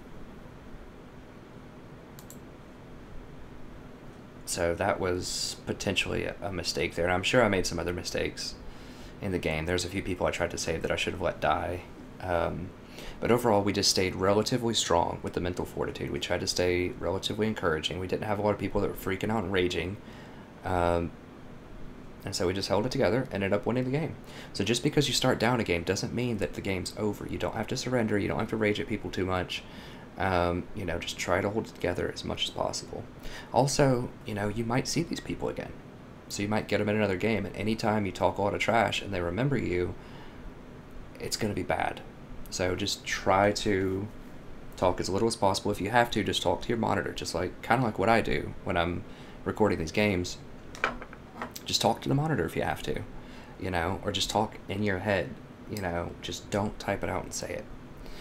so that was potentially a, a mistake there, and I'm sure I made some other mistakes in the game. There's a few people I tried to save that I should have let die. Um, But overall, we just stayed relatively strong with the mental fortitude. We tried to stay relatively encouraging. We didn't have a lot of people that were freaking out and raging. Um, and so we just held it together and ended up winning the game. So just because you start down a game doesn't mean that the game's over. You don't have to surrender. You don't have to rage at people too much. Um, you know, just try to hold it together as much as possible. Also, you know, you might see these people again. So you might get them in another game. And anytime you talk a lot of trash and they remember you, it's going to be bad. So just try to Talk as little as possible. If you have to, just talk to your monitor, just like kind of like what I do when I'm recording these games. Just talk to the monitor if you have to, you know, or just talk in your head, you know, just don't type it out and say it.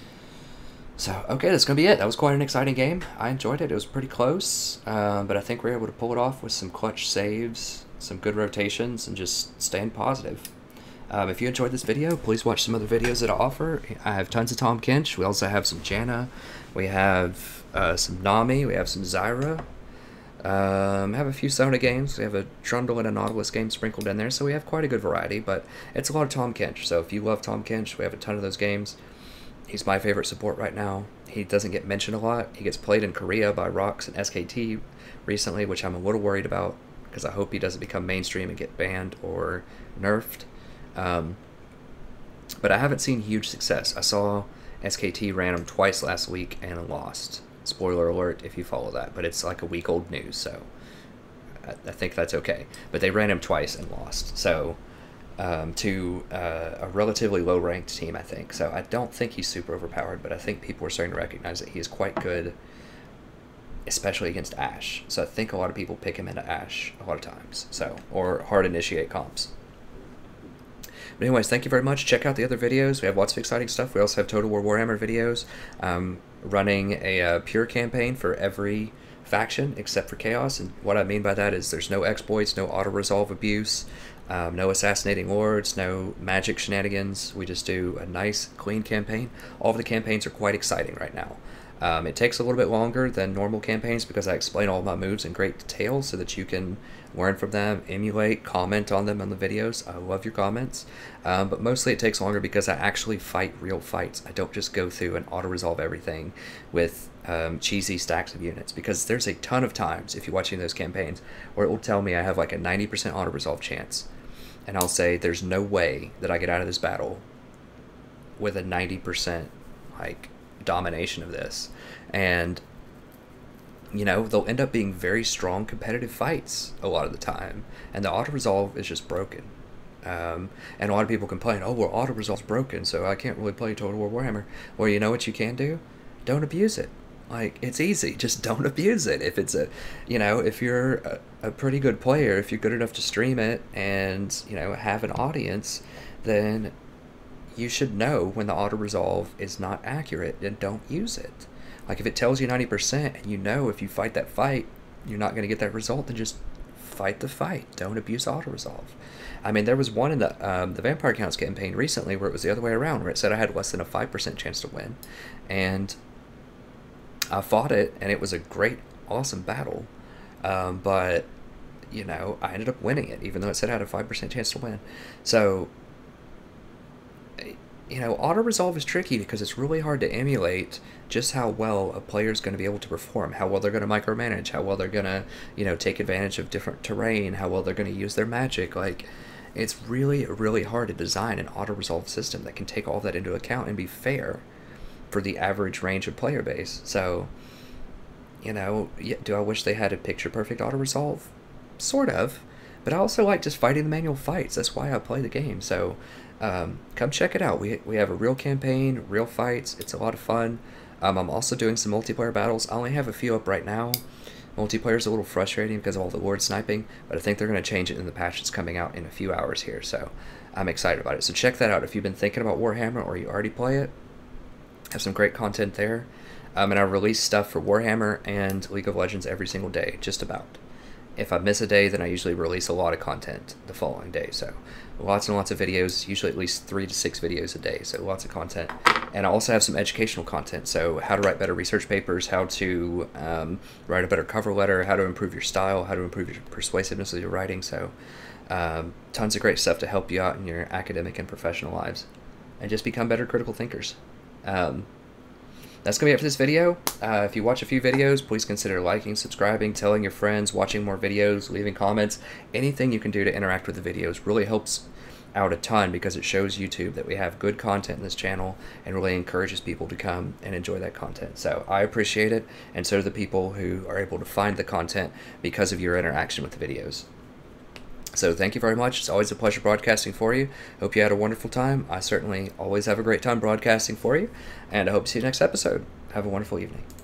So, okay, that's going to be it. That was quite an exciting game. I enjoyed it. It was pretty close, uh, but I think we were able to pull it off with some clutch saves, some good rotations, and just staying positive. Um, if you enjoyed this video, please watch some other videos that I offer. I have tons of Tahm Kench. We also have some Janna. We have uh, some Nami. We have some Zyra. Um, have a few Sona games. We have a Trundle and a Nautilus game sprinkled in there, so we have quite a good variety, but it's a lot of Tahm Kench. So if you love Tahm Kench, we have a ton of those games. He's my favorite support right now. He doesn't get mentioned a lot. He gets played in Korea by Rox and S K T recently, which I'm a little worried about because I hope he doesn't become mainstream and get banned or nerfed. Um, but I haven't seen huge success. I saw S K T ran him twice last week and lost. Spoiler alert if you follow that, but it's like a week old news, so I, I think that's okay. But they ran him twice and lost. So... Um, to uh, a relatively low-ranked team, I think. So I don't think he's super overpowered, but I think people are starting to recognize that he is quite good, especially against Ashe. So I think a lot of people pick him into Ashe a lot of times, so or hard initiate comps. But anyways, thank you very much. Check out the other videos. We have lots of exciting stuff. We also have Total War Warhammer videos, um, running a uh, pure campaign for every faction except for Chaos, and what I mean by that is there's no exploits, no auto-resolve abuse, Um, no assassinating lords, no magic shenanigans. We just do a nice, clean campaign. All of the campaigns are quite exciting right now. Um, it takes a little bit longer than normal campaigns because I explain all my moves in great detail so that you can learn from them, emulate, comment on them on the videos. I love your comments. Um, but mostly it takes longer because I actually fight real fights. I don't just go through and auto-resolve everything with um, cheesy stacks of units, because there's a ton of times, if you're watching those campaigns, where it will tell me I have like a ninety percent auto-resolve chance. And I'll say, there's no way that I get out of this battle with a ninety percent, like, domination of this. And, you know, they'll end up being very strong competitive fights a lot of the time. And the auto-resolve is just broken. Um, and a lot of people complain, oh, well, auto-resolve's broken, so I can't really play Total War Warhammer. Well, you know what you can do? Don't abuse it. Like, it's easy. Just don't abuse it. If it's a, you know, if you're a, a pretty good player, if you're good enough to stream it and, you know, have an audience, then you should know when the auto-resolve is not accurate and don't use it. Like, if it tells you ninety percent and you know if you fight that fight, you're not going to get that result, then just fight the fight. Don't abuse auto-resolve. I mean, there was one in the um, the Vampire Counts campaign recently where it was the other way around, where it said I had less than a five percent chance to win. And I fought it, and it was a great, awesome battle, um, but, you know, I ended up winning it, even though it said I had a five percent chance to win. So, you know, auto-resolve is tricky because it's really hard to emulate just how well a player is going to be able to perform, how well they're going to micromanage, how well they're going to, you know, take advantage of different terrain, how well they're going to use their magic. Like, it's really, really hard to design an auto-resolve system that can take all that into account and be fair for the average range of player base. So, you know, do I wish they had a picture-perfect auto-resolve? Sort of. But I also like just fighting the manual fights. That's why I play the game. So, um, come check it out. We, we have a real campaign, real fights. It's a lot of fun. Um, I'm also doing some multiplayer battles. I only have a few up right now. Multiplayer's a little frustrating because of all the lord sniping, but I think they're going to change it in the patch that's coming out in a few hours here. So, I'm excited about it. So check that out. If you've been thinking about Warhammer or you already play it, have some great content there. Um, and I release stuff for Warhammer and League of Legends every single day, just about. If I miss a day, then I usually release a lot of content the following day. So lots and lots of videos, usually at least three to six videos a day. So lots of content. And I also have some educational content. So how to write better research papers, how to um, write a better cover letter, how to improve your style, how to improve your persuasiveness of your writing. So um, tons of great stuff to help you out in your academic and professional lives. And just become better critical thinkers. Um, that's going to be it for this video. Uh, if you watch a few videos, please consider liking, subscribing, telling your friends, watching more videos, leaving comments. Anything you can do to interact with the videos really helps out a ton because it shows YouTube that we have good content in this channel and really encourages people to come and enjoy that content. So I appreciate it, and so do the people who are able to find the content because of your interaction with the videos. So thank you very much. It's always a pleasure broadcasting for you. Hope you had a wonderful time. I certainly always have a great time broadcasting for you, and I hope to see you next episode. Have a wonderful evening.